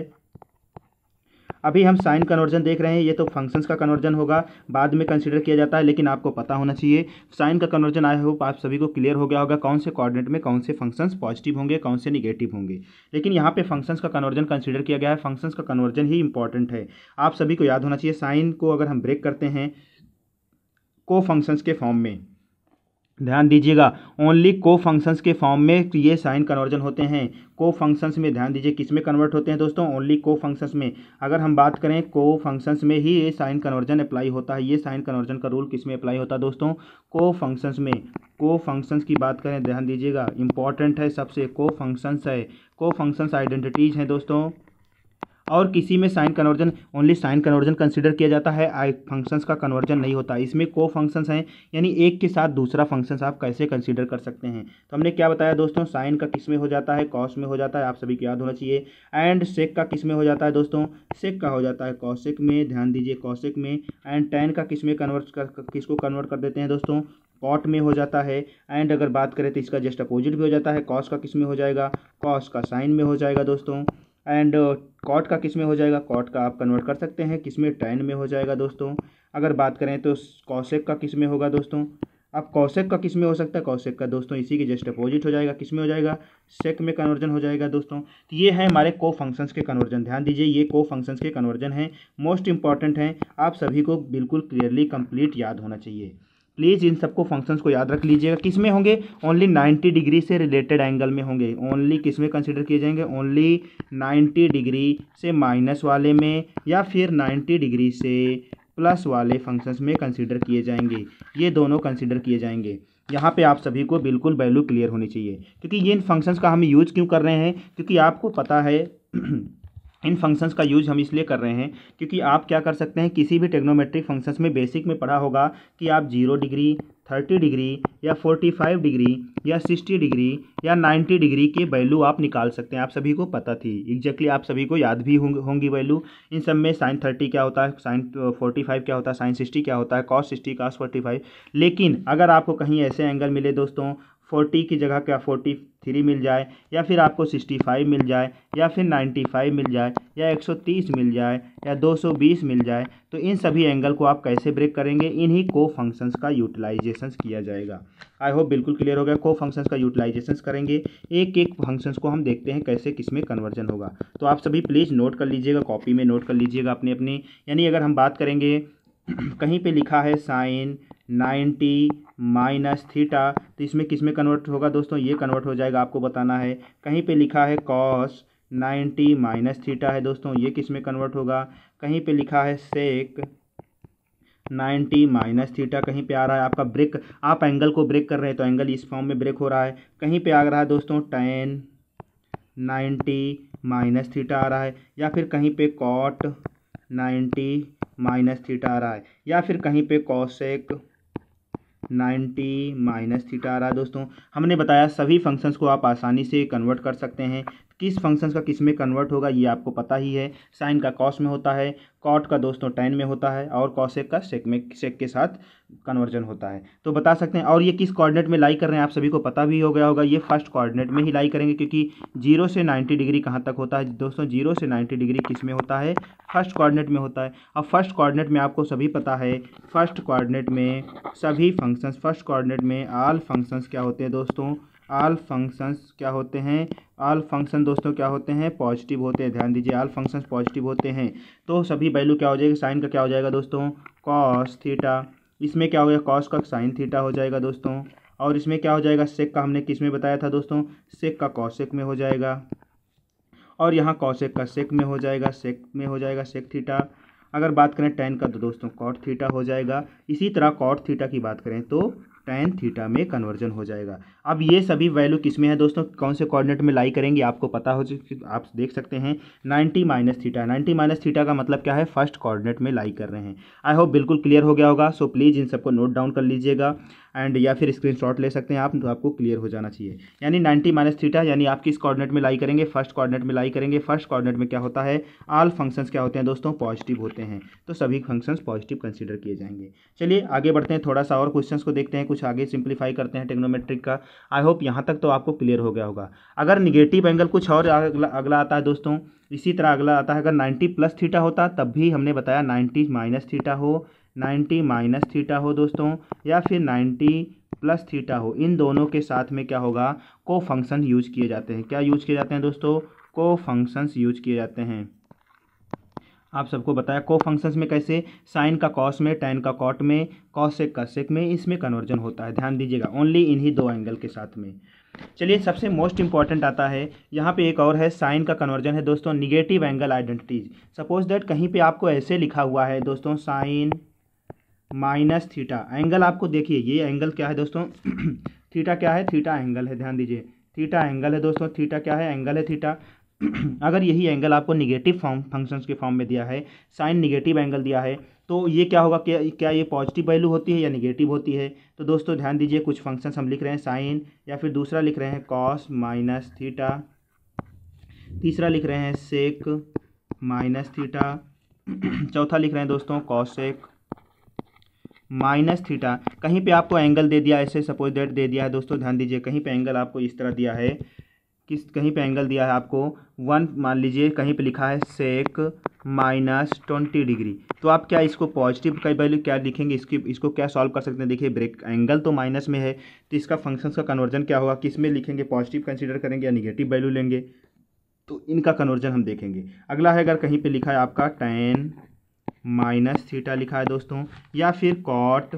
अभी हम साइन कन्वर्जन देख रहे हैं, ये तो फंक्शंस का कन्वर्जन होगा, बाद में कंसीडर किया जाता है, लेकिन आपको पता होना चाहिए साइन का कन्वर्जन। आई होप आप सभी को क्लियर हो गया होगा कौन से कोऑर्डिनेट में कौन से फंक्शंस पॉजिटिव होंगे, कौन से निगेटिव होंगे। लेकिन यहाँ पे फंक्शंस का कन्वर्जन कंसीडर किया गया है, फंक्शंस का कन्वर्जन ही इंपॉर्टेंट है, आप सभी को याद होना चाहिए। साइन को अगर हम ब्रेक करते हैं को फंक्शंस के फॉर्म में, ध्यान दीजिएगा ओनली को फंक्शंस के फॉर्म में ये साइन कन्वर्जन होते हैं। को फंक्शंस में ध्यान दीजिए किस में कन्वर्ट होते हैं दोस्तों, ओनली को फंक्शंस में। अगर हम बात करें को फंक्शंस में ही ये साइन कन्वर्जन अप्लाई होता है। ये साइन कन्वर्जन का रूल किस में अप्लाई होता है दोस्तों, को फंक्शंस में। को फंक्शंस की बात करें, ध्यान दीजिएगा इंपॉर्टेंट है सबसे, को फंक्शंस है, को फंक्शंस आइडेंटिटीज हैं दोस्तों, और किसी में sine conversion, only sine conversion consider किया जाता है, आई फंक्शंस का कन्वर्जन नहीं होता। इसमें को फंक्शंस हैं, यानी एक के साथ दूसरा फंक्शंस आप कैसे कंसिडर कर सकते हैं। तो हमने क्या बताया दोस्तों, साइन का किस में हो जाता है, कॉस में हो जाता है, आप सभी को याद होना चाहिए। एंड सेक का किस में हो जाता है दोस्तों, सेक का हो जाता है कॉसेक में, ध्यान दीजिए कॉसेक में। एंड टेन का किस में किसको कन्वर्ट कर देते हैं दोस्तों, कॉट में हो जाता है। एंड अगर बात करें तो इसका जस्ट अपोजिट भी हो जाता है, कॉस का किस में हो जाएगा, कॉस का साइन में हो जाएगा दोस्तों। एंड कॉट का किस में हो जाएगा, कॉट का आप कन्वर्ट कर सकते हैं किस में, टैन में हो जाएगा दोस्तों। अगर बात करें तो कॉसेक का किस में होगा दोस्तों, अब कॉसेक का किस में हो सकता है, कॉसेक का दोस्तों इसी के जस्ट अपोजिट हो जाएगा, किस में हो जाएगा, सेक में कन्वर्जन हो जाएगा दोस्तों। तो ये है हमारे को फंक्शंस के कन्वर्जन, ध्यान दीजिए ये को फंक्शंस के कन्वर्जन हैं, मोस्ट इंपॉर्टेंट हैं, आप सभी को बिल्कुल क्लियरली कंप्लीट याद होना चाहिए। प्लीज़ इन सबको फंक्शंस को याद रख लीजिएगा, किस में होंगे, ओनली 90 डिग्री से रिलेटेड एंगल में होंगे, ओनली किस में कंसिडर किए जाएंगे, ओनली 90 डिग्री से माइनस वाले में या फिर 90 डिग्री से प्लस वाले फंक्शंस में कंसिडर किए जाएंगे, ये दोनों कंसिडर किए जाएंगे। यहाँ पे आप सभी को बिल्कुल वैल्यू क्लियर होनी चाहिए, क्योंकि ये इन फंक्शंस का हम यूज क्यों कर रहे हैं, क्योंकि आपको पता है इन फंक्शंस का यूज हम इसलिए कर रहे हैं क्योंकि आप क्या कर सकते हैं, किसी भी ट्रिग्नोमेट्रिक फंक्शंस में बेसिक में पढ़ा होगा कि आप 0 डिग्री, 30 डिग्री या 45 डिग्री या 60 डिग्री या 90 डिग्री के वैल्यू आप निकाल सकते हैं, आप सभी को पता थी एग्जैक्टली, आप सभी को याद भी होंगी वैल्यू। इन सब में साइन 30 क्या होता है, साइन 45 क्या होता है, साइन 60 क्या होता है, कॉस 60, कॉस 45। लेकिन अगर आपको कहीं ऐसे एंगल मिले दोस्तों 40 की जगह क्या 43 मिल जाए, या फिर आपको 65 मिल जाए, या फिर 95 मिल जाए, या 130 मिल जाए, या 220 मिल जाए, तो इन सभी एंगल को आप कैसे ब्रेक करेंगे, इन्हीं को फंक्शंस का यूटिलाइजेशंस किया जाएगा। आई होप बिल्कुल क्लियर हो गया, को फंक्शंस का यूटिलाइजेशंस करेंगे, एक एक फंक्शंस को हम देखते हैं कैसे किस में कन्वर्जन होगा। तो आप सभी प्लीज़ नोट कर लीजिएगा, कॉपी में नोट कर लीजिएगा अपनी अपनी, यानी अगर हम बात करेंगे कहीं पे लिखा है साइन 90 माइनस थीटा, तो इसमें किस में कन्वर्ट होगा दोस्तों, ये कन्वर्ट हो जाएगा, आपको बताना है। कहीं पे लिखा है कॉस 90 माइनस थीटा है दोस्तों, ये किस में कन्वर्ट होगा। कहीं पे लिखा है सेक 90 माइनस थीटा, कहीं पे आ रहा है आपका ब्रेक, आप एंगल को ब्रेक कर रहे हैं तो एंगल इस फॉर्म में ब्रेक हो रहा है। कहीं पे आ रहा है दोस्तों टैन 90 माइनस थीटा आ रहा है, या फिर कहीं पे कॉट 90 माइनस थीटा आ रहा है, या फिर कहीं पे कॉसेक 90 माइनस थीटा आ रहा है दोस्तों। हमने बताया सभी फंक्शंस को आप आसानी से कन्वर्ट कर सकते हैं, किस फंक्शंस का किस में कन्वर्ट होगा ये आपको पता ही है। साइन का कॉस में होता है, कॉट का दोस्तों टैन में होता है, और कॉसेक का सेक के साथ कन्वर्जन होता है, तो बता सकते हैं। और ये किस कोऑर्डिनेट में लाई कर रहे हैं आप सभी को पता भी हो गया होगा, ये फर्स्ट कोऑर्डिनेट में ही लाई करेंगे, क्योंकि 0 से 90 डिग्री कहाँ तक होता है दोस्तों, 0 से 90 डिग्री किस में होता है, फर्स्ट कोऑर्डिनेट में होता है। अब फर्स्ट कोऑर्डिनेट में आपको सभी पता है, फर्स्ट कोऑर्डिनेट में सभी फंक्शंस, फर्स्ट कोऑर्डिनेट में ऑल फंक्शंस क्या होते हैं दोस्तों, ऑल फंक्शंस क्या होते हैं, ऑल फंक्शन दोस्तों क्या होते हैं, पॉजिटिव होते हैं, ध्यान दीजिए ऑल फंक्शंस पॉजिटिव होते हैं। तो सभी वैल्यू क्या हो जाएगी, साइन का क्या हो जाएगा दोस्तों, कॉस थीटा, इसमें क्या हो गया कॉस का साइन थीटा हो जाएगा दोस्तों, और इसमें क्या हो जाएगा सेक का, हमने किस में बताया था दोस्तों, सेक का कॉसेक में हो जाएगा, और यहाँ कॉसेक का सेक में हो जाएगा, सेक में हो जाएगा सेक थीटा। अगर बात करें टैन का तो दोस्तों कॉट थीटा हो जाएगा, इसी तरह कॉट थीटा की बात करें तो टैन थीटा में कन्वर्जन हो जाएगा। अब ये सभी वैल्यू किस में है दोस्तों, कौन से कोऑर्डिनेट में लाई करेंगे आपको पता हो, आप देख सकते हैं 90 माइनस थीटा, 90 माइनस थीटा का मतलब क्या है, फर्स्ट कोऑर्डिनेट में लाई कर रहे हैं। आई होप बिल्कुल क्लियर हो गया होगा, सो प्लीज़ इन सबको नोट डाउन कर लीजिएगा, एंड या फिर स्क्रीनशॉट ले सकते हैं आप, तो आपको क्लियर हो जाना चाहिए। यानी 90 माइनस थीटा यानी आप किस कोऑर्डिनेट में लाई करेंगे, फर्स्ट कोऑर्डिनेट में लाई करेंगे। फर्स्ट कोऑर्डिनेट में क्या होता है, ऑल फंक्शंस क्या होते हैं दोस्तों, पॉजिटिव होते हैं, तो सभी फंक्शंस पॉजिटिव कंसीडर किए जाएंगे। चलिए आगे बढ़ते हैं, थोड़ा सा और क्वेश्चंस को देखते हैं, कुछ आगे सिंप्लीफाई करते हैं ट्रिग्नोमेट्रिक का। आई होप यहाँ तक तो आपको क्लियर हो गया होगा। अगर निगेटिव एंगल कुछ और अगला आता है दोस्तों, इसी तरह अगला आता है, अगर 90 प्लस थीटा होता तब भी हमने बताया 90 माइनस थीटा हो, 90 माइनस थीटा हो दोस्तों, या फिर 90 प्लस थीटा हो, इन दोनों के साथ में क्या होगा, को फंक्शन यूज किए जाते हैं। क्या यूज किए जाते हैं दोस्तों, को फंक्शंस यूज किए जाते हैं। आप सबको बताया को फंक्शंस में कैसे, साइन का कॉस में, टैन का कॉट में, कॉसेक का सेक में, इसमें कन्वर्जन होता है, ध्यान दीजिएगा ओनली इन्हीं दो एंगल के साथ में। चलिए सबसे मोस्ट इंपॉर्टेंट आता है यहाँ पे, एक और है साइन का कन्वर्जन है दोस्तों, negative angle identities. Suppose that कहीं पे आपको ऐसे लिखा हुआ है दोस्तों साइन माइनस थीटा, एंगल आपको देखिए ये एंगल क्या है दोस्तों थीटा क्या है, थीटा एंगल है, ध्यान दीजिए थीटा एंगल है दोस्तों, थीटा क्या है, एंगल है थीटा। अगर यही एंगल आपको निगेटिव फंक्शंस के फॉर्म में दिया है, साइन निगेटिव एंगल दिया है, तो ये क्या होगा, क्या ये पॉजिटिव वैल्यू होती है या निगेटिव होती है। तो दोस्तों ध्यान दीजिए, कुछ फंक्शंस हम लिख रहे हैं साइन, या फिर दूसरा लिख रहे हैं कॉस माइनस थीटा, तीसरा लिख रहे हैं सेक माइनस थीटा, चौथा लिख रहे हैं दोस्तों कॉसेक माइनस थीटा। कहीं पे आपको एंगल दे दिया, ऐसे सपोज दैट दे दिया है दोस्तों, ध्यान दीजिए, कहीं पे एंगल आपको इस तरह दिया है, कहीं पे एंगल दिया है आपको 1, मान लीजिए कहीं पे लिखा है सेक -20 डिग्री, तो आप क्या इसको पॉजिटिव का वैल्यू क्या लिखेंगे, इसको क्या सॉल्व कर सकते हैं। देखिए ब्रेक एंगल तो माइनस में है, तो इसका फंक्शंस का कन्वर्जन क्या होगा, किस में लिखेंगे, पॉजिटिव कंसीडर करेंगे या निगेटिव वैल्यू लेंगे, तो इनका कन्वर्जन हम देखेंगे। अगला है, अगर कहीं पे लिखा है आपका tan -थीटा लिखा है दोस्तों, या फिर कॉट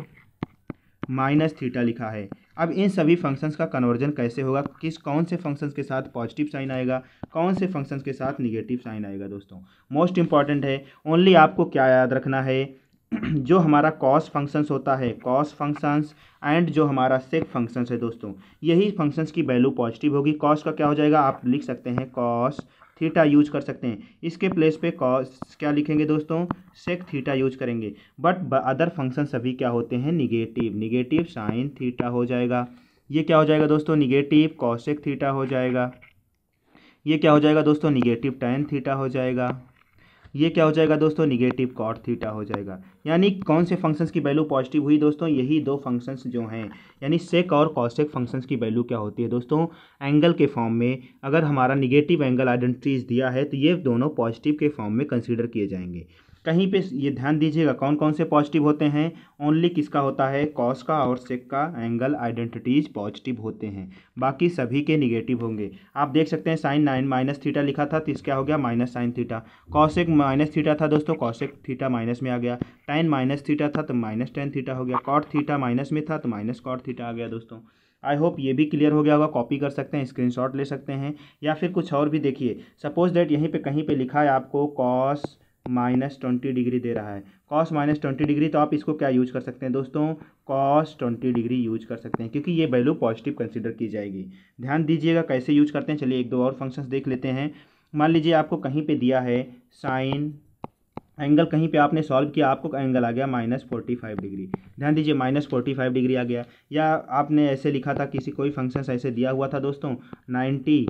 -थीटा लिखा है। अब इन सभी फंक्शंस का कन्वर्जन कैसे होगा, कौन से फंक्शंस के साथ पॉजिटिव साइन आएगा, कौन से फंक्शंस के साथ निगेटिव साइन आएगा दोस्तों, मोस्ट इंपॉर्टेंट है। ओनली आपको क्या याद रखना है, जो हमारा कॉस फंक्शंस होता है, कॉस फंक्शंस एंड जो हमारा सेक फंक्शंस है दोस्तों, यही फंक्शंस की वैल्यू पॉजिटिव होगी। कॉस का क्या हो जाएगा, आप लिख सकते हैं कॉस थीटा यूज कर सकते हैं, इसके प्लेस पे कॉस क्या लिखेंगे दोस्तों, सेक थीटा यूज करेंगे। बट अदर फंक्शन सभी क्या होते हैं, निगेटिव, निगेटिव साइन थीटा हो जाएगा। ये क्या हो जाएगा दोस्तों, निगेटिव कॉसेक थीटा हो जाएगा। ये क्या हो जाएगा दोस्तों, निगेटिव टैन थीटा हो जाएगा। ये क्या हो जाएगा दोस्तों, निगेटिव कॉट थीटा हो जाएगा। यानी कौन से फंक्शंस की वैल्यू पॉजिटिव हुई दोस्तों, यही दो फंक्शंस जो हैं, यानी सेक और कॉसेक फंक्शंस की वैल्यू क्या होती है दोस्तों, एंगल के फॉर्म में अगर हमारा निगेटिव एंगल आइडेंटिटीज दिया है तो ये दोनों पॉजिटिव के फॉर्म में कंसीडर किए जाएंगे। कहीं पे ये ध्यान दीजिएगा, कौन कौन से पॉजिटिव होते हैं, ओनली किसका होता है, कॉस का और सेक का एंगल आइडेंटिटीज पॉजिटिव होते हैं, बाकी सभी के निगेटिव होंगे। आप देख सकते हैं साइन -थीटा लिखा था तो इसका हो गया minus sine theta, cosec minus theta था दोस्तों, कॉसेक थीटा माइनस में आ गया, टैन माइनस थीटा था तो माइनस टैन थीटा हो गया, कॉट थीटा माइनस में था तो माइनस कॉट थीटा आ गया दोस्तों। आई होप ये भी क्लियर हो गया होगा, कॉपी कर सकते हैं, स्क्रीनशॉट ले सकते हैं, या फिर कुछ और भी देखिए, सपोज दैट यहीं पे कहीं पे लिखा है आपको कॉस -20 डिग्री दे रहा है, कॉस -20 डिग्री, तो आप इसको क्या यूज कर सकते हैं दोस्तों, कॉस 20 डिग्री यूज कर सकते हैं, क्योंकि ये वैल्यू पॉजिटिव कंसीडर की जाएगी। ध्यान दीजिएगा कैसे यूज करते हैं। चलिए एक दो और फंक्शंस देख लेते हैं। मान लीजिए आपको कहीं पे दिया है साइन एंगल, कहीं पे आपने सॉल्व किया, आपको एंगल आ गया -45 डिग्री, ध्यान दीजिए -45 डिग्री आ गया। या आपने ऐसे लिखा था, किसी कोई फंक्शन ऐसे दिया हुआ था दोस्तों 90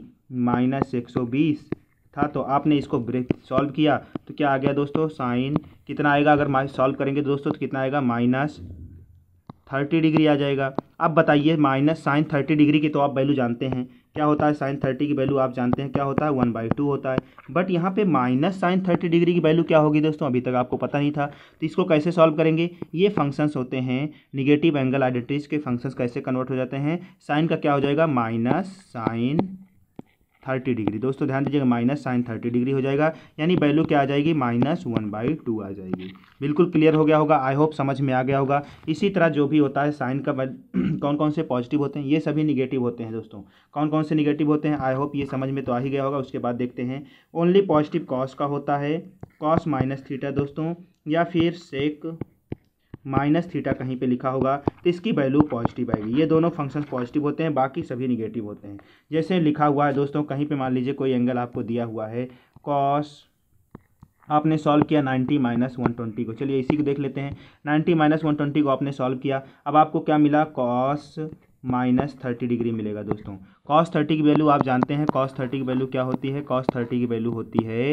-120 था, तो आपने इसको ब्रेक सॉल्व किया तो क्या आ गया दोस्तों, साइन कितना आएगा, अगर सॉल्व करेंगे दोस्तों तो कितना आएगा, -30 डिग्री आ जाएगा। अब बताइए माइनस साइन 30 डिग्री की तो आप वैल्यू जानते हैं क्या होता है, साइन 30 की वैल्यू आप जानते हैं क्या होता है, 1/2 होता है। बट यहाँ पे माइनस साइन 30 डिग्री की वैल्यू क्या होगी दोस्तों, अभी तक आपको पता नहीं था, तो इसको कैसे सॉल्व करेंगे। ये फंक्शंस होते हैं निगेटिव एंगल आइडेंटिटीज के फंक्शंस कैसे कन्वर्ट हो जाते हैं, साइन का क्या हो जाएगा, माइनस साइन 30 डिग्री। दोस्तों ध्यान दीजिएगा, माइनस साइन 30 डिग्री हो जाएगा, यानी वैल्यू क्या आ जाएगी, -1/2 आ जाएगी। बिल्कुल क्लियर हो गया होगा, आई होप समझ में आ गया होगा। इसी तरह जो भी होता है साइन का कौन कौन से पॉजिटिव होते हैं, ये सभी निगेटिव होते हैं दोस्तों। कौन कौन से निगेटिव होते हैं, आई होप ये समझ में तो आ ही गया होगा। उसके बाद देखते हैं, ओनली पॉजिटिव कॉस का होता है, कॉस -थीटा दोस्तों, या फिर सेक -थीटा कहीं पे लिखा होगा तो इसकी वैल्यू पॉजिटिव आएगी। ये दोनों फंक्शंस पॉजिटिव होते हैं, बाकी सभी निगेटिव होते हैं। जैसे लिखा हुआ है दोस्तों, कहीं पे मान लीजिए कोई एंगल आपको दिया हुआ है, कॉस, आपने सॉल्व किया 90 -120 को, चलिए इसी को देख लेते हैं। 90 -120 को आपने सॉल्व किया, अब आपको क्या मिला, कॉस -30 डिग्री मिलेगा दोस्तों। कॉस 30 की वैल्यू आप जानते हैं, कॉस 30 की वैल्यू क्या होती है, कॉस 30 की वैल्यू होती है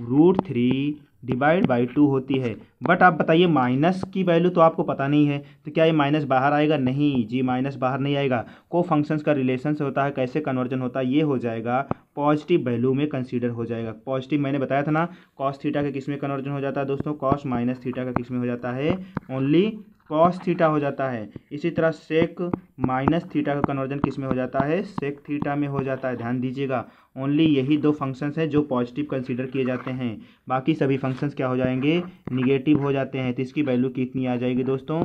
√3/2 होती है। बट आप बताइए माइनस की वैल्यू तो आपको पता नहीं है, तो क्या ये माइनस बाहर आएगा, नहीं जी, माइनस बाहर नहीं आएगा। को फंक्शंस का रिलेशन से होता है, कैसे कन्वर्जन होता है, ये हो जाएगा पॉजिटिव वैल्यू में कंसीडर हो जाएगा। पॉजिटिव मैंने बताया था ना, कॉस थीटा का किस में कन्वर्जन हो जाता है दोस्तों, कॉस -थीटा का किस में हो जाता है, ओनली कॉस थीटा हो जाता है। इसी तरह सेक -थीटा का कन्वर्जन किस में हो जाता है, सेक थीटा में हो जाता है। ध्यान दीजिएगा, ओनली यही दो फंक्शंस हैं जो पॉजिटिव कंसीडर किए जाते हैं, बाकी सभी फंक्शंस क्या हो जाएंगे, निगेटिव हो जाते हैं। तो इसकी वैल्यू कितनी आ जाएगी दोस्तों,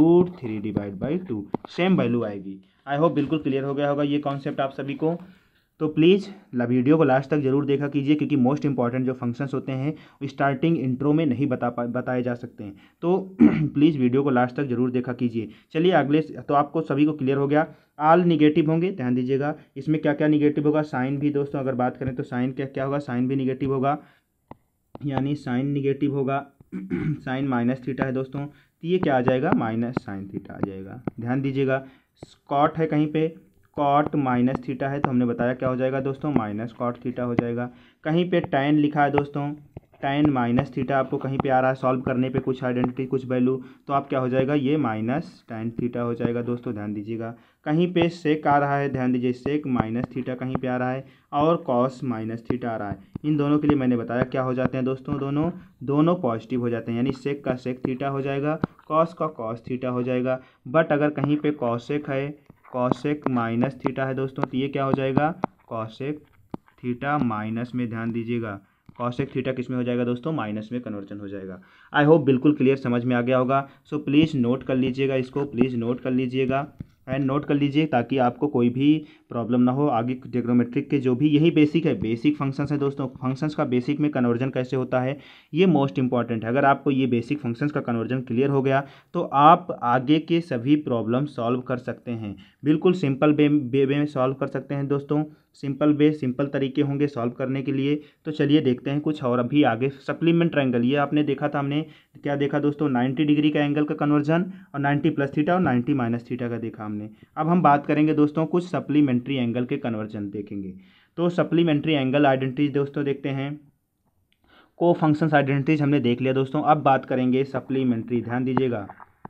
√3/2, सेम वैल्यू आएगी। आई होप बिल्कुल क्लियर हो गया होगा ये कॉन्सेप्ट आप सभी को। तो प्लीज़ वीडियो को लास्ट तक जरूर देखा कीजिए, क्योंकि मोस्ट इंपॉर्टेंट जो फंक्शंस होते हैं वो स्टार्टिंग इंट्रो में नहीं बताए जा सकते हैं। तो प्लीज़ वीडियो को लास्ट तक जरूर देखा कीजिए। चलिए अगले, तो आपको सभी को क्लियर हो गया। ऑल निगेटिव होंगे, ध्यान दीजिएगा। इसमें क्या क्या निगेटिव होगा, साइन भी दोस्तों अगर बात करें तो साइन क्या क्या होगा, साइन भी निगेटिव होगा, यानी साइन निगेटिव होगा। साइन माइनस थीटा है दोस्तों, तो ये क्या आ जाएगा, माइनस साइन थीटा आ जाएगा। ध्यान दीजिएगा। कॉट है कहीं पे, कॉट माइनस थीटा है, तो हमने बताया क्या हो जाएगा दोस्तों, माइनस कॉट थीटा हो जाएगा। कहीं पे टैन लिखा है दोस्तों, टैन माइनस थीटा आपको कहीं पे आ रहा है, सॉल्व करने पे कुछ आइडेंटिटी कुछ वैल्यू, तो आप क्या हो जाएगा, ये माइनस टैन थीटा हो जाएगा दोस्तों। ध्यान दीजिएगा। कहीं पे सेक आ रहा है, ध्यान दीजिए, सेक माइनस थीटा कहीं पे आ रहा है, और कॉस माइनस थीटा आ रहा है। इन दोनों के लिए मैंने बताया क्या हो जाते हैं दोस्तों, दोनों पॉजिटिव हो जाते हैं, यानी सेक का सेक थीटा हो जाएगा, कॉस का कॉस थीटा हो जाएगा। बट अगर कहीं पे कॉसेक है, कॉसेक माइनस थीटा है दोस्तों, तो ये क्या हो जाएगा, कॉसेक थीटा माइनस में, ध्यान दीजिएगा, कॉसेक थीटा किस में हो जाएगा दोस्तों, माइनस में कन्वर्जन हो जाएगा। आई होप बिल्कुल क्लियर समझ में आ गया होगा। सो प्लीज़ नोट कर लीजिएगा इसको, प्लीज़ नोट कर लीजिएगा एंड नोट कर लीजिए, ताकि आपको कोई भी प्रॉब्लम ना हो आगे। ट्रिग्नोमेट्रिक के जो भी यही बेसिक है, बेसिक फंक्शंस है दोस्तों। फंक्शंस का बेसिक में कन्वर्जन कैसे होता है, ये मोस्ट इंपॉर्टेंट है। अगर आपको ये बेसिक फंक्शंस का कन्वर्जन क्लियर हो गया तो आप आगे के सभी प्रॉब्लम सॉल्व कर सकते हैं, बिल्कुल सिंपल वे में सॉल्व कर सकते हैं दोस्तों। सिंपल तरीके होंगे सॉल्व करने के लिए। तो चलिए देखते हैं कुछ और अभी आगे। सप्लीमेंट एंगल, ये आपने देखा था, हमने क्या देखा दोस्तों, 90 डिग्री का एंगल का कन्वर्जन, और 90 प्लस थीटा और 90 माइनस थीटा का देखा हमने। अब हम बात करेंगे दोस्तों, कुछ सप्लीमेंट्री एंगल के कन्वर्जन देखेंगे। तो सप्लीमेंट्री एंगल आइडेंटिटीज दोस्तों देखते हैं। को फंक्शंस आइडेंटिटीज हमने देख लिया दोस्तों। अब बात करेंगे सप्लीमेंट्री, ध्यान दीजिएगा,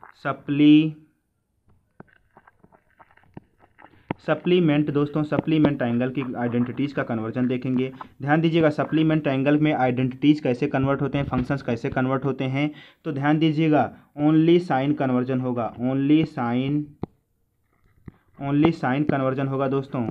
सप्लीमेंट दोस्तों, सप्लीमेंट एंगल की आइडेंटिटीज़ का कन्वर्जन देखेंगे। ध्यान दीजिएगा, सप्लीमेंट एंगल में आइडेंटिटीज़ कैसे कन्वर्ट होते हैं, फंक्शंस कैसे कन्वर्ट होते हैं, तो ध्यान दीजिएगा, ओनली साइन कन्वर्जन होगा, ओनली साइन कन्वर्जन होगा दोस्तों।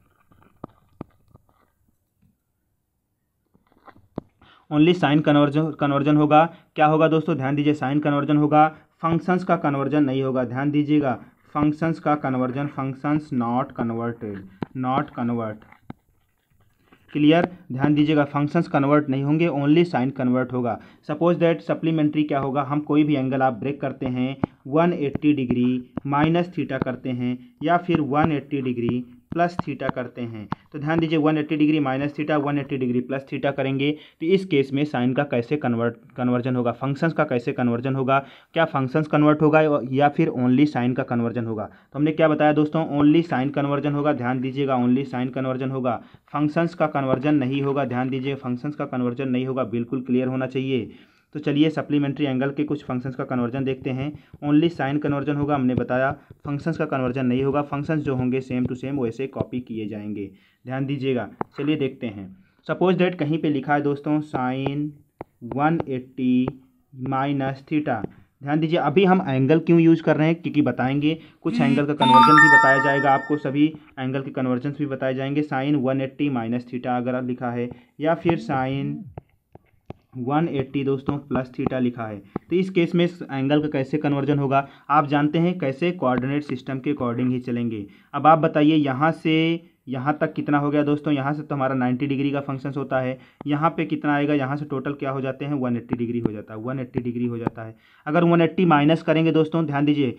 ओनली साइन कन्वर्जन होगा। क्या होगा दोस्तों, ध्यान दीजिए, साइन कन्वर्जन होगा, फंक्शंस का कन्वर्जन नहीं होगा। ध्यान दीजिएगा, फंक्शंस का conversion, functions not convert, clear. ध्यान दीजिएगा, फंक्शंस कन्वर्ट नहीं होंगे, ओनली साइन कन्वर्ट होगा। सपोज दैट सप्लीमेंट्री क्या होगा, हम कोई भी एंगल आप ब्रेक करते हैं, 180 डिग्री माइनस थीटा करते हैं, या फिर 180 डिग्री प्लस थीटा करते हैं। तो ध्यान दीजिए, 180 degree minus theta, 180 degree plus theta करेंगे, तो इस केस में साइन का कैसे कन्वर्जन होगा, फंक्शंस का कैसे कन्वर्जन होगा, क्या फंक्शंस कन्वर्ट होगा या फिर ओनली साइन का कन्वर्जन होगा। तो हमने क्या बताया दोस्तों, ओनली साइन कन्वर्जन होगा। ध्यान दीजिएगा, ओनली साइन कन्वर्जन होगा, फंक्शंस का कन्वर्जन नहीं होगा। ध्यान दीजिए, फंक्शंस का कन्वर्जन नहीं होगा, बिल्कुल क्लियर होना चाहिए। तो चलिए सप्लीमेंट्री एंगल के कुछ फंक्शंस का कन्वर्जन देखते हैं। ओनली साइन कन्वर्जन होगा, हमने बताया, फंक्शंस का कन्वर्जन नहीं होगा, फंक्शंस जो होंगे सेम टू सेम वैसे कॉपी किए जाएंगे। ध्यान दीजिएगा, चलिए देखते हैं। सपोज दैट कहीं पे लिखा है दोस्तों साइन 180 माइनस थीटा। ध्यान दीजिए, अभी हम एंगल क्यों यूज़ कर रहे हैं, क्योंकि बताएंगे कुछ एंगल का कन्वर्जन भी बताया जाएगा आपको, सभी एंगल के कन्वर्जन भी बताए जाएंगे। साइन 180 माइनस थीटा अगर लिखा है, या फिर साइन 180 दोस्तों प्लस थीटा लिखा है, तो इस केस में एंगल का कैसे कन्वर्जन होगा, आप जानते हैं कैसे, कोऑर्डिनेट सिस्टम के अकॉर्डिंग ही चलेंगे। अब आप बताइए, यहाँ से यहाँ तक कितना हो गया दोस्तों, यहाँ से तो हमारा 90 डिग्री का फंक्शन होता है, यहाँ पे कितना आएगा, यहाँ से टोटल क्या हो जाते हैं, 180 डिग्री हो जाता है, 180 डिग्री हो जाता है। अगर 180 माइनस करेंगे दोस्तों, ध्यान दीजिए,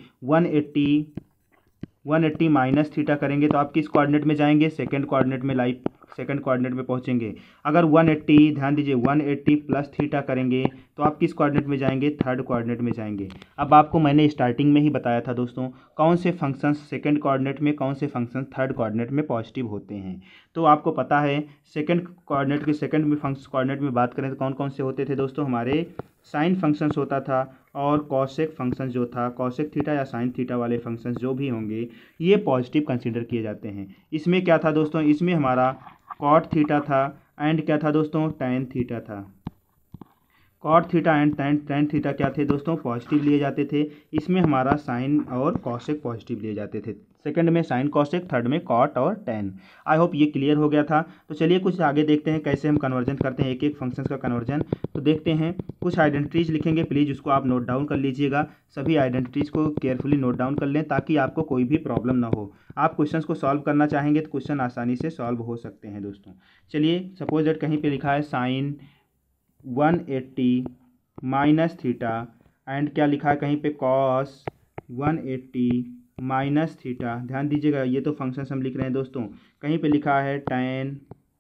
180 माइनस थीटा करेंगे तो आप किस कोऑर्डिनेट में जाएंगे, सेकंड कोऑर्डिनेट में, सेकंड कोऑर्डिनेट में पहुंचेंगे। अगर 180, ध्यान दीजिए, 180 प्लस थीटा करेंगे तो आप किस कोऑर्डिनेट में जाएंगे, थर्ड कोऑर्डिनेट में जाएंगे। अब आपको मैंने स्टार्टिंग में ही बताया था दोस्तों, कौन से फंक्शंस सेकंड कोऑर्डिनेट में, कौन से फंक्शंस थर्ड कोऑर्डिनेट में पॉजिटिव होते हैं। तो आपको पता है सेकंड कोऑर्डिनेट के सेकंड में कोऑर्डिनेट में बात करें तो कौन कौन से होते थे दोस्तों, हमारे साइन फंक्शंस होता था, और कॉसेक फंक्शन जो था, कॉसेक थीटा या साइन थीटा वाले फंक्शंस जो भी होंगे ये पॉजिटिव कंसीडर किए जाते हैं। इसमें क्या था दोस्तों, इसमें हमारा कॉट थीटा था, एंड क्या था दोस्तों, टैन थीटा था। Cot theta and tan theta क्या थे दोस्तों, पॉजिटिव लिए जाते थे। इसमें हमारा साइन और कॉसेक पॉजिटिव लिए जाते थे। सेकंड में साइन कॉसेक, थर्ड में कॉट और टेन। आई होप ये क्लियर हो गया था। तो चलिए कुछ आगे देखते हैं कैसे हम कन्वर्जन करते हैं एक एक फंक्शंस का कन्वर्जन। तो देखते हैं, कुछ आइडेंटिटीज़ लिखेंगे, प्लीज़ उसको आप नोट डाउन कर लीजिएगा। सभी आइडेंटिटीज़ को केयरफुली नोट डाउन कर लें ताकि आपको कोई भी प्रॉब्लम ना हो। आप क्वेश्चंस को सॉल्व करना चाहेंगे तो क्वेश्चन आसानी से सॉल्व हो सकते हैं दोस्तों। चलिए सपोज दैट कहीं पे लिखा है साइन 180 माइनस थीटा एंड क्या लिखा है कहीं पे कॉस 180 माइनस थीटा। ध्यान दीजिएगा, ये तो फंक्शन हम लिख रहे हैं दोस्तों। कहीं पे लिखा है tan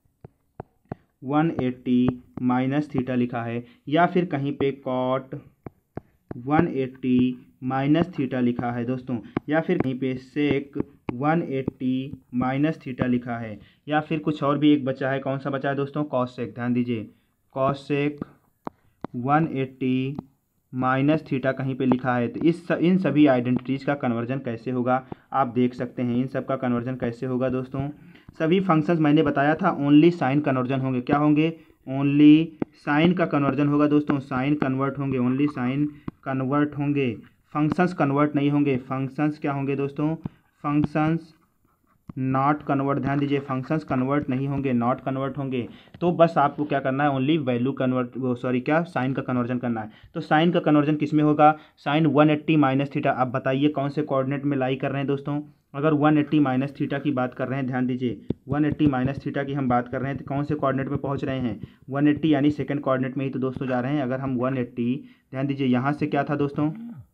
180 माइनस थीटा लिखा है, या फिर कहीं पे cot 180 माइनस थीटा लिखा है दोस्तों, या फिर कहीं पे sec 180 माइनस थीटा लिखा है, या फिर कुछ और भी एक बचा है। कौन सा बचा है दोस्तों? cosec। ध्यान दीजिए, cosec 180 माइनस थीटा कहीं पे लिखा है। तो इन सभी आइडेंटिटीज़ का कन्वर्जन कैसे होगा आप देख सकते हैं। इन सब का कन्वर्जन कैसे होगा दोस्तों? सभी फंक्शंस मैंने बताया था ओनली साइन कन्वर्जन होंगे। क्या होंगे? ओनली साइन का कन्वर्जन होगा दोस्तों। साइन कन्वर्ट होंगे, ओनली साइन कन्वर्ट होंगे, फंक्शंस कन्वर्ट नहीं होंगे। फंक्शंस क्या होंगे दोस्तों? Functions not convert. ध्यान दीजिए, फंक्शंस कन्वर्ट नहीं होंगे, नॉट कन्वर्ट होंगे। तो बस आपको क्या करना है? ओनली वैल्यू कन्वर्ट, क्या साइन का कन्वर्जन करना है। तो साइन का कन्वर्जन किस में होगा? Sine 180 minus theta. आप बताइए कौन से कोऑर्डिनेट में लाई कर रहे हैं दोस्तों? अगर 180 माइनस थीटा की बात कर रहे हैं, ध्यान दीजिए 180 माइनस थीटा की हम बात कर रहे हैं, तो कौन से कोऑर्डिनेट में पहुंच रहे हैं? 180 यानी सेकंड कोऑर्डिनेट में ही तो दोस्तों जा रहे हैं। अगर हम 180, ध्यान दीजिए यहाँ से क्या था दोस्तों?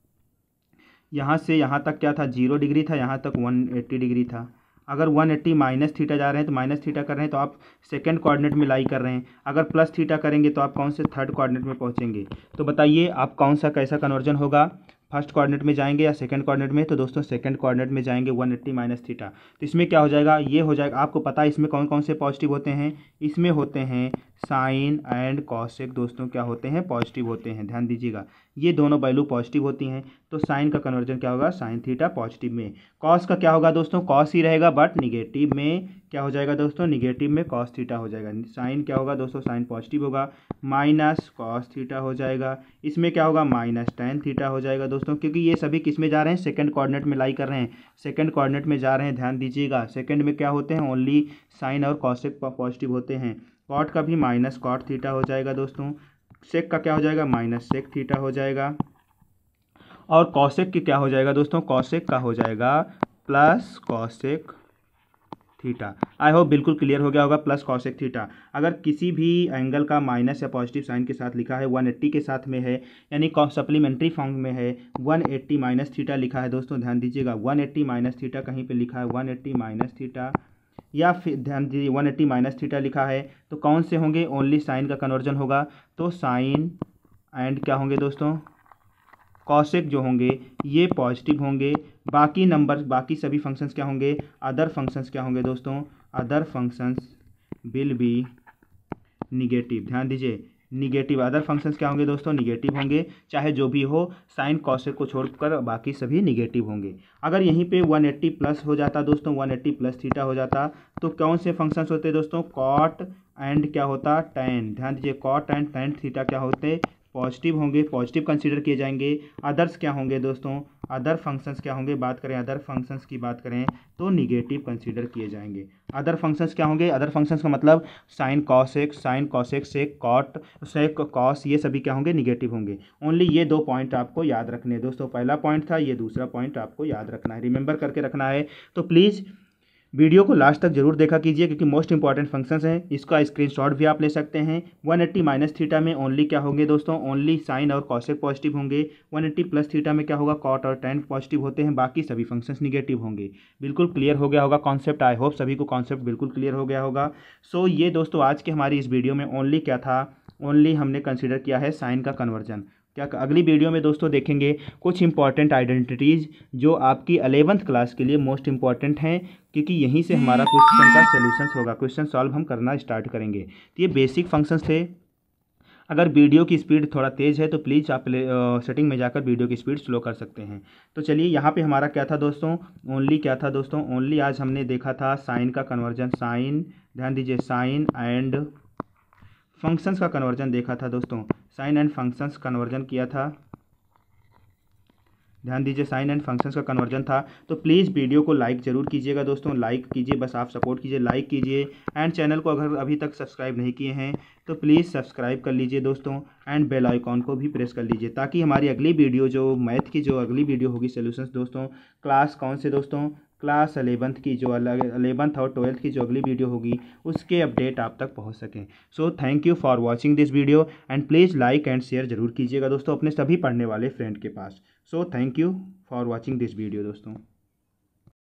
यहाँ से यहाँ तक क्या था? 0 डिग्री था, यहाँ तक 180 डिग्री था। अगर 180 माइनस थीटा जा रहे हैं तो माइनस थीटा कर रहे हैं तो आप सेकंड कोऑर्डिनेट में लाई कर रहे हैं। अगर प्लस थीटा करेंगे तो आप कौन से? थर्ड कोऑर्डिनेट में पहुंचेंगे। तो बताइए आप कौन सा कैसा कन्वर्जन होगा? फर्स्ट कोऑर्डिनेट में जाएंगे या सेकंड कोऑर्डिनेट में? तो दोस्तों सेकंड कोऑर्डिनेट में जाएंगे 180 माइनस थीटा। तो इसमें क्या हो जाएगा? ये हो जाएगा। आपको पता है इसमें कौन कौन से पॉजिटिव होते हैं? इसमें होते हैं साइन एंड कॉसेक दोस्तों, क्या होते हैं? पॉजिटिव होते हैं। ध्यान दीजिएगा, ये दोनों वैल्यू पॉजिटिव होती हैं। तो साइन का कन्वर्जन क्या होगा? साइन थीटा पॉजिटिव में। कॉस का क्या होगा दोस्तों? कॉस ही रहेगा बट निगेटिव में क्या हो जाएगा दोस्तों? निगेटिव में कॉस थीटा हो जाएगा। साइन क्या होगा दोस्तों? साइन पॉजिटिव होगा, माइनस कॉस थीटा हो जाएगा। इसमें क्या होगा? माइनस टेन थीटा हो जाएगा दोस्तों, क्योंकि ये सभी किस में जा रहे हैं? सेकंड कोऑर्डिनेट में लाई कर रहे हैं, सेकंड कोऑर्डिनेट में जा रहे हैं। ध्यान दीजिएगा, सेकंड में क्या होते हैं? ओनली साइन और कॉसेक पॉजिटिव होते हैं। कॉट का भी माइनस कॉट थीटा हो जाएगा दोस्तों। सेक का क्या हो जाएगा? माइनस सेक थीटा हो जाएगा। और कॉसेक की क्या हो जाएगा दोस्तों? कॉसेक का हो जाएगा plus cosec theta. I hope बिल्कुल क्लियर हो गया होगा, प्लस कॉसेक थीटा। अगर किसी भी एंगल का माइनस या पॉजिटिव साइन के साथ लिखा है, 180 के साथ में है, यानी सप्लीमेंट्री फॉर्म में है, 180 माइनस थीटा लिखा है दोस्तों। ध्यान दीजिएगा, 180 माइनस थीटा कहीं पे लिखा है, 180 माइनस थीटा, या फिर ध्यान दीजिए 180 माइनस थीटा लिखा है, तो कौन से होंगे? ओनली साइन का कन्वर्जन होगा। तो साइन एंड क्या होंगे दोस्तों? कॉसेक जो होंगे ये पॉजिटिव होंगे। बाकी नंबर, बाकी सभी फंक्शंस क्या होंगे? अदर फंक्शंस क्या होंगे दोस्तों? Other functions will be negative. ध्यान दीजिए, निगेटिव। अदर फंक्शंस क्या होंगे दोस्तों? निगेटिव होंगे, चाहे जो भी हो। साइन कॉसेक को छोड़कर बाकी सभी निगेटिव होंगे। अगर यहीं पे 180 प्लस हो जाता दोस्तों, 180 प्लस थीटा हो जाता, तो कौन से फंक्शंस होते दोस्तों? कॉट एंड क्या होता? टेन। ध्यान दीजिए, कॉट एंड टेन थीटा क्या होते? पॉजिटिव होंगे, पॉजिटिव कंसीडर किए जाएंगे। अदर्स क्या होंगे दोस्तों? अदर फंक्शंस क्या होंगे? बात करें अदर फंक्शंस की बात करें तो निगेटिव कंसीडर किए जाएंगे। अदर फंक्शंस क्या होंगे? अदर फंक्शंस का मतलब sine cosec, sec cot, sec cos, ये सभी क्या होंगे? निगेटिव होंगे। ओनली ये दो पॉइंट आपको याद रखने हैं दोस्तों। पहला पॉइंट था, ये दूसरा पॉइंट आपको याद रखना है, रिमेंबर करके रखना है। तो प्लीज़ वीडियो को लास्ट तक जरूर देखा कीजिए, क्योंकि मोस्ट इंपॉर्टेंट फंक्शंस हैं। इसका स्क्रीनशॉट भी आप ले सकते हैं। 180 माइनस थीटा में ओनली क्या होंगे दोस्तों? ओनली साइन और कॉसेक पॉजिटिव होंगे। 180 प्लस थीटा में क्या होगा? कॉट और टेन पॉजिटिव होते हैं, बाकी सभी फंक्शंस निगेटिव होंगे। बिल्कुल क्लियर हो गया होगा कॉन्सेप्ट। आई होप सभी को कॉन्सेप्ट बिल्कुल क्लियर हो गया होगा। सो ये दोस्तों आज के हमारी इस वीडियो में ओनली क्या था? ओनली हमने कंसिडर किया है साइन का कन्वर्जन। क्या अगली वीडियो में दोस्तों देखेंगे कुछ इंपॉर्टेंट आइडेंटिटीज़ जो आपकी 11th क्लास के लिए मोस्ट इंपॉर्टेंट हैं, क्योंकि यहीं से हमारा क्वेश्चन का सोल्यूशन होगा। क्वेश्चन सॉल्व हम करना स्टार्ट करेंगे। तो ये बेसिक फंक्शंस थे। अगर वीडियो की स्पीड थोड़ा तेज़ है तो प्लीज़ आप सेटिंग में जाकर वीडियो की स्पीड स्लो कर सकते हैं। तो चलिए यहाँ पे हमारा क्या था दोस्तों? ओनली क्या था दोस्तों? ओनली आज हमने देखा था साइन का कन्वर्जन। साइन, ध्यान दीजिए, साइन एंड फंक्शंस का कन्वर्जन देखा था दोस्तों। साइन एंड फंक्शंस कन्वर्जन किया था। ध्यान दीजिए साइन एंड फंक्शंस का कन्वर्जन था। तो प्लीज़ वीडियो को लाइक ज़रूर कीजिएगा दोस्तों, लाइक कीजिए, बस आप सपोर्ट कीजिए, लाइक कीजिए। एंड चैनल को अगर अभी तक सब्सक्राइब नहीं किए हैं तो प्लीज़ सब्सक्राइब कर लीजिए दोस्तों, एंड बेल आइकॉन को भी प्रेस कर लीजिए, ताकि हमारी अगली वीडियो जो मैथ की जो अगली वीडियो होगी सॉल्यूशंस दोस्तों, क्लास कौन से दोस्तों, क्लास 11th की जो 11th और 12th की जो अगली वीडियो होगी उसके अपडेट आप तक पहुंच सकें। So thank you for watching this video, and please like and share ज़रूर कीजिएगा दोस्तों अपने सभी पढ़ने वाले फ्रेंड के पास। So thank you for watching this video दोस्तों।